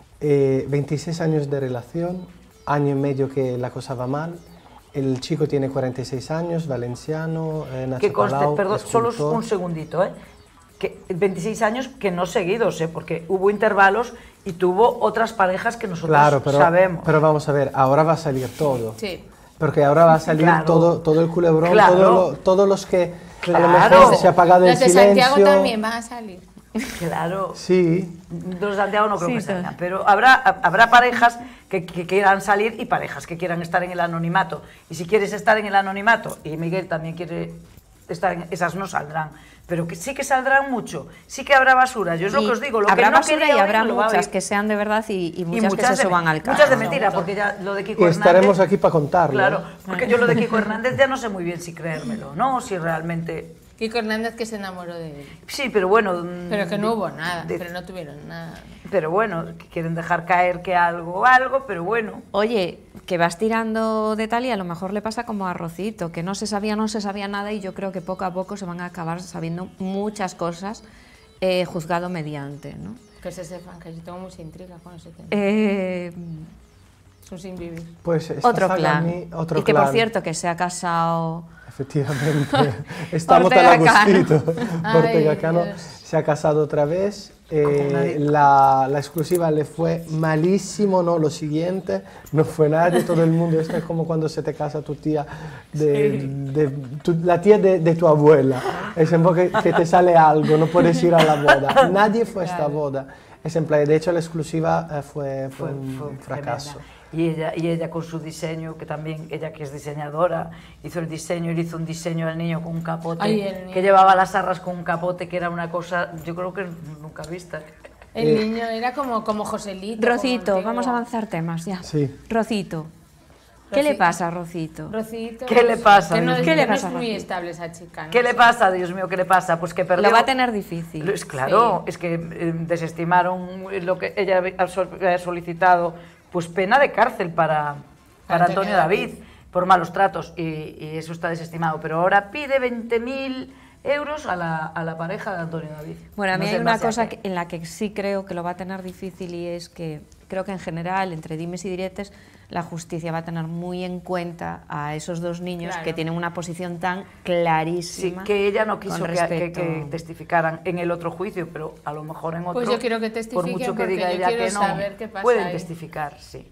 Eh, veintiséis años de relación, año y medio que la cosa va mal. El chico tiene cuarenta y seis años, valenciano, eh, nació Que conste, Palau, perdón, solo escultor. un segundito, ¿eh? Que veintiséis años que no seguidos, ¿eh? Porque hubo intervalos y tuvo otras parejas que nosotros Claro, pero, sabemos. pero vamos a ver, ahora va a salir todo. Sí. Porque ahora va a salir Claro. todo, todo el culebrón, Claro. todo lo- todos los que a lo Claro. mejor se ha apagado el Los de silencio. Santiago también van a salir. Claro. Sí, Los de Santiago no creo Sí, que todo. salgan, pero habrá, habrá parejas que, que quieran salir y parejas que quieran estar en el anonimato. Y si quieres estar en el anonimato, y Miguel también quiere estar en... Esas no saldrán, pero que sí que saldrán mucho, sí que habrá basura, yo es lo Y que os digo, lo habrá que no basura quería y habrá oír, lo va a muchas oír. que sean de verdad y, y Y muchas, que se de- suban al carro. muchas de mentira, porque ya lo de Kiko y Hernández... estaremos aquí para contarlo. Claro, ¿eh? porque yo lo de Kiko Hernández ya no sé muy bien si creérmelo, ¿no? Si realmente... Kiko Hernández que se enamoró de él. Sí, pero bueno... mm, Pero que no de- hubo nada, de- pero no tuvieron nada. Pero bueno, que quieren dejar caer que algo, algo, pero bueno... Oye, que vas tirando de tal y a lo mejor le pasa como a Rocito, que no se sabía, no se sabía nada y yo creo que poco a poco se van a acabar sabiendo muchas cosas, eh, juzgado mediante, ¿no? Que se sepan, que yo tengo mucha intriga con ese tema. Eh, Es un sin vivir. Pues esta otro saga clan. a mí, otro y que clan. por cierto que se ha casado... Efectivamente, estamos Ortega tan a gustito. Ay, Ortega Cano Dios. se ha casado otra vez. Como eh, nadie. la, la exclusiva le fue malísimo, no lo siguiente, no fue nadie, todo el mundo. Esto es como cuando se te casa tu tía, de, de- tu- la tía de, de tu abuela. Es en que, que te sale algo, no puedes ir a la boda. Nadie fue a esta boda. Es en plan, de hecho, la exclusiva eh, fue, fue, Fue, un fue fracaso. tremenda. Y ella, y ella con su diseño, que también, ella que es diseñadora, hizo el diseño, y le hizo un diseño al niño con un capote, Ay, el niño. que llevaba las arras con un capote, que era una cosa, yo creo que nunca vista. El Eh, niño era como, como Joselito. Rocito, como vamos a antiguo. avanzar temas ya. Sí. Rocito. ¿Qué le Rocito. pasa a Rocito? Rocito. ¿Qué le pasa, Que no, Dios es- mío? ¿Qué le no pasa, es muy Rocito? estable esa chica. ¿no? ¿Qué le Sí. pasa, Dios mío, qué le pasa? Pues que perdió... Lo va a tener difícil. Es claro, Sí. es que eh, desestimaron lo que ella había sol- había solicitado, pues pena de cárcel para, para Antonio David por malos tratos, y, y eso está desestimado. Pero ahora pide veinte mil euros a la, a la pareja de Antonio David. Bueno, a mí No sé hay en una base a cosa qué. que- en la que sí creo que lo va a tener difícil y es que creo que en general, entre dimes y diretes, la justicia va a tener muy en cuenta a esos dos niños Claro. que tienen una posición tan Sí, clarísima. que ella no quiso con que, que- respecto- que testificaran en el otro juicio, pero a lo mejor en otro, Pues yo quiero que por testifiquen mucho que porque diga yo ella quiero que no, saber qué pasa pueden ahí. testificar, sí.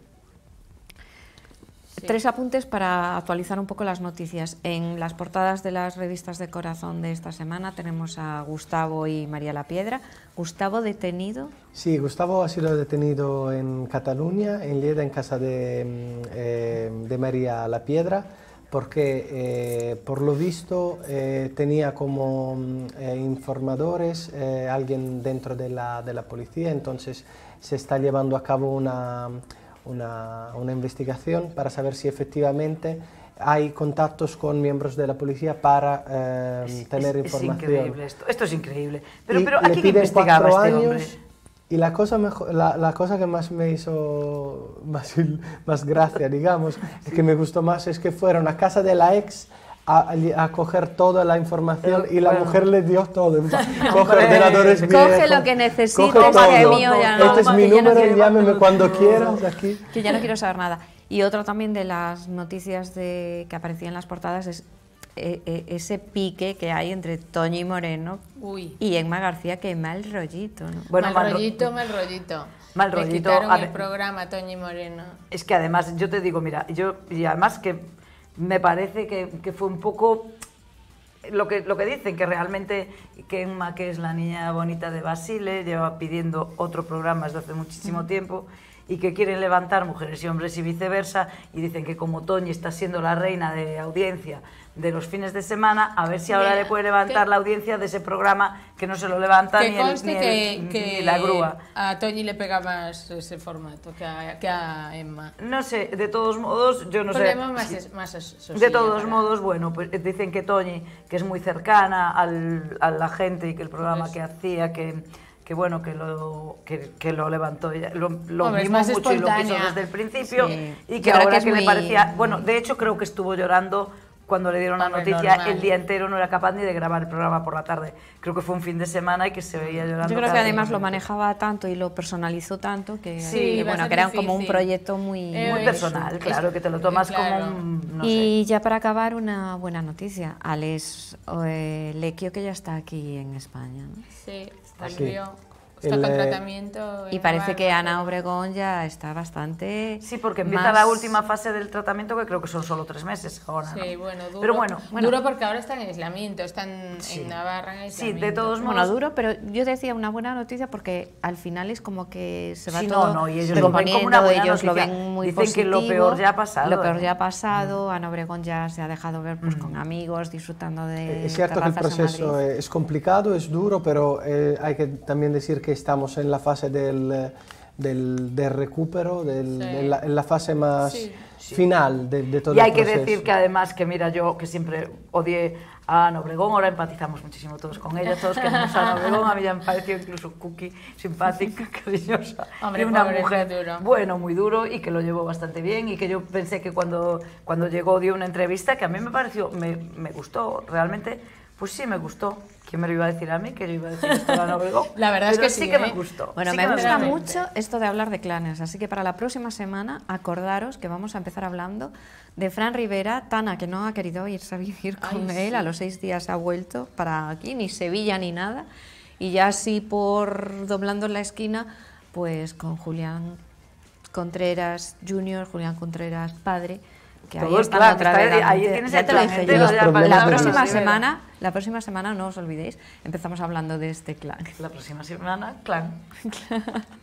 Tres apuntes para actualizar un poco las noticias. En las portadas de las revistas de Corazón de esta semana tenemos a Gustavo y María La Piedra. Gustavo detenido. Sí, Gustavo ha sido detenido en Cataluña, en Lleida, en casa de, mm, eh, de María La Piedra, porque eh, por lo visto eh, tenía como mm, eh, informadores eh, alguien dentro de la, de la policía, entonces se está llevando a cabo una, una, una investigación para saber si efectivamente hay contactos con miembros de la policía para eh, Es, tener es- es información. increíble esto, esto es increíble. Pero, Y pero le aquí que piden investigaba cuatro este años, hombre. y la cosa, mejor, la, la cosa que más me hizo más, il- más gracia, digamos, que me gustó más, es que fueron a casa de la ex a, a coger toda la información y la Bueno. mujer le dio todo. Coge Hombre, ordenadores coge viejos, lo que necesites, coge todo. que mío ya no. Este es Toma, mi que ya no número, quiero llámeme más. cuando quieras aquí. Que ya no quiero saber nada. Y otro también de las noticias de, que aparecían en las portadas es eh, eh, ese pique que hay entre Toñi Moreno Uy. y Emma García, que mal rollito, ¿no? Bueno, mal mal ro- rollito, mal rollito. Mal Le rollito, quitaron a el ver- programa a Toñi Moreno. Es que además, yo te digo, mira, yo y además que me parece que, que fue un poco lo que, lo que dicen, que realmente que Emma, que es la niña bonita de Basile, lleva pidiendo otro programa desde hace muchísimo tiempo y que quieren levantar mujeres y hombres y viceversa, y dicen que como Toñi está siendo la reina de audiencia de los fines de semana, a ver si ahora Mira, le puede levantar que- la audiencia de ese programa que no se lo levanta Que ni, el, conste ni, el- que, que ni la grúa. a Toñi le pega más ese formato que a, que a Emma. No sé, de todos modos, yo no Porque sé. Emma más, si- es- más es- De sosilla todos para- modos, bueno, pues dicen que Toñi, que es muy cercana al, a la gente y que el programa Pues- que hacía, que, que bueno, que lo, que, que lo levantó ella, lo, lo Hombre, es mimó más mucho y lo quiso espontánea. desde el principio, Sí. y Y que ahora ahora que que, es le muy- parecía... Bueno, de hecho creo que estuvo llorando cuando le dieron la Hombre, noticia, normal. el día entero no era capaz ni de grabar el programa por la tarde. Creo que fue un fin de semana y que se veía llorando. Yo creo que cada además lo momento. manejaba tanto y lo personalizó tanto que, Sí, que, va a bueno, ser que era como un difícil. proyecto muy... Eh, Muy es- personal, es- claro, que te lo tomas claro. como un... No sé. Y ya para acabar, una buena noticia. Alex eh, Lecchio, que ya está aquí en España, ¿no? Sí, Aquí. volvió. Está El, con eh, tratamiento. Y en parece que Navarra, Ana pero- Obregón ya está bastante... Sí, porque empieza más- la última fase del tratamiento, que creo que son solo tres meses ahora, ¿no? Sí, bueno, duro. Pero bueno, Duro porque ahora están en aislamiento, están Sí. en Navarra en sí, aislamiento. de todos modos... Bueno, duro, pero yo decía una buena noticia porque al final es como que se va Sí, todo no, no, y ellos lo ven como una recomponiendo, buena ellos lo noticia. ven muy Dicen que lo positivo, peor ya ha pasado, Lo peor ¿eh? ya ha pasado, Ana Obregón ya se ha dejado ver pues con amigos, disfrutando de Es cierto que el terrazas en proceso Madrid. es complicado, es duro, pero eh, hay que también decir que estamos en la fase del, eh, del, del recupero, del- Sí. en, la, en la fase más Sí. final de, de todo Y hay el que proceso. decir que además, que mira, yo que siempre odié a Ana Obregón, ahora empatizamos muchísimo todos con ella, todos queremos a Ana Obregón, a mí ya me pareció incluso cookie, simpática, cariñosa, Hombre, y una pobre, mujer, muy duro. bueno, muy duro, y que lo llevó bastante bien, y que yo pensé que cuando, cuando llegó dio una entrevista que a mí me pareció, me, me gustó, realmente, pues sí me gustó. ¿Quién me lo iba a decir a mí? Que yo iba a decir esto de Ana Obregón. La verdad es Pero que sí sí, que ¿eh? me gustó. Bueno, sí me que gusta gustó. mucho esto de hablar de clanes, así que para la próxima semana acordaros que vamos a empezar hablando de Fran Rivera, Tana, que no ha querido irse a vivir con Ay, él, sí. a los seis días ha vuelto para aquí, ni Sevilla ni nada, y ya así por doblando en la esquina, pues con Julián Contreras junior, Julián Contreras padre, que Todo ahí el están clan, otra está vez. ahí- la ahí gente- tienes ya el te lo clan dije entero yo. Los ya problemas La de próxima Rivera. semana, la próxima semana, no os olvidéis, empezamos hablando de este clan. La próxima semana, clan.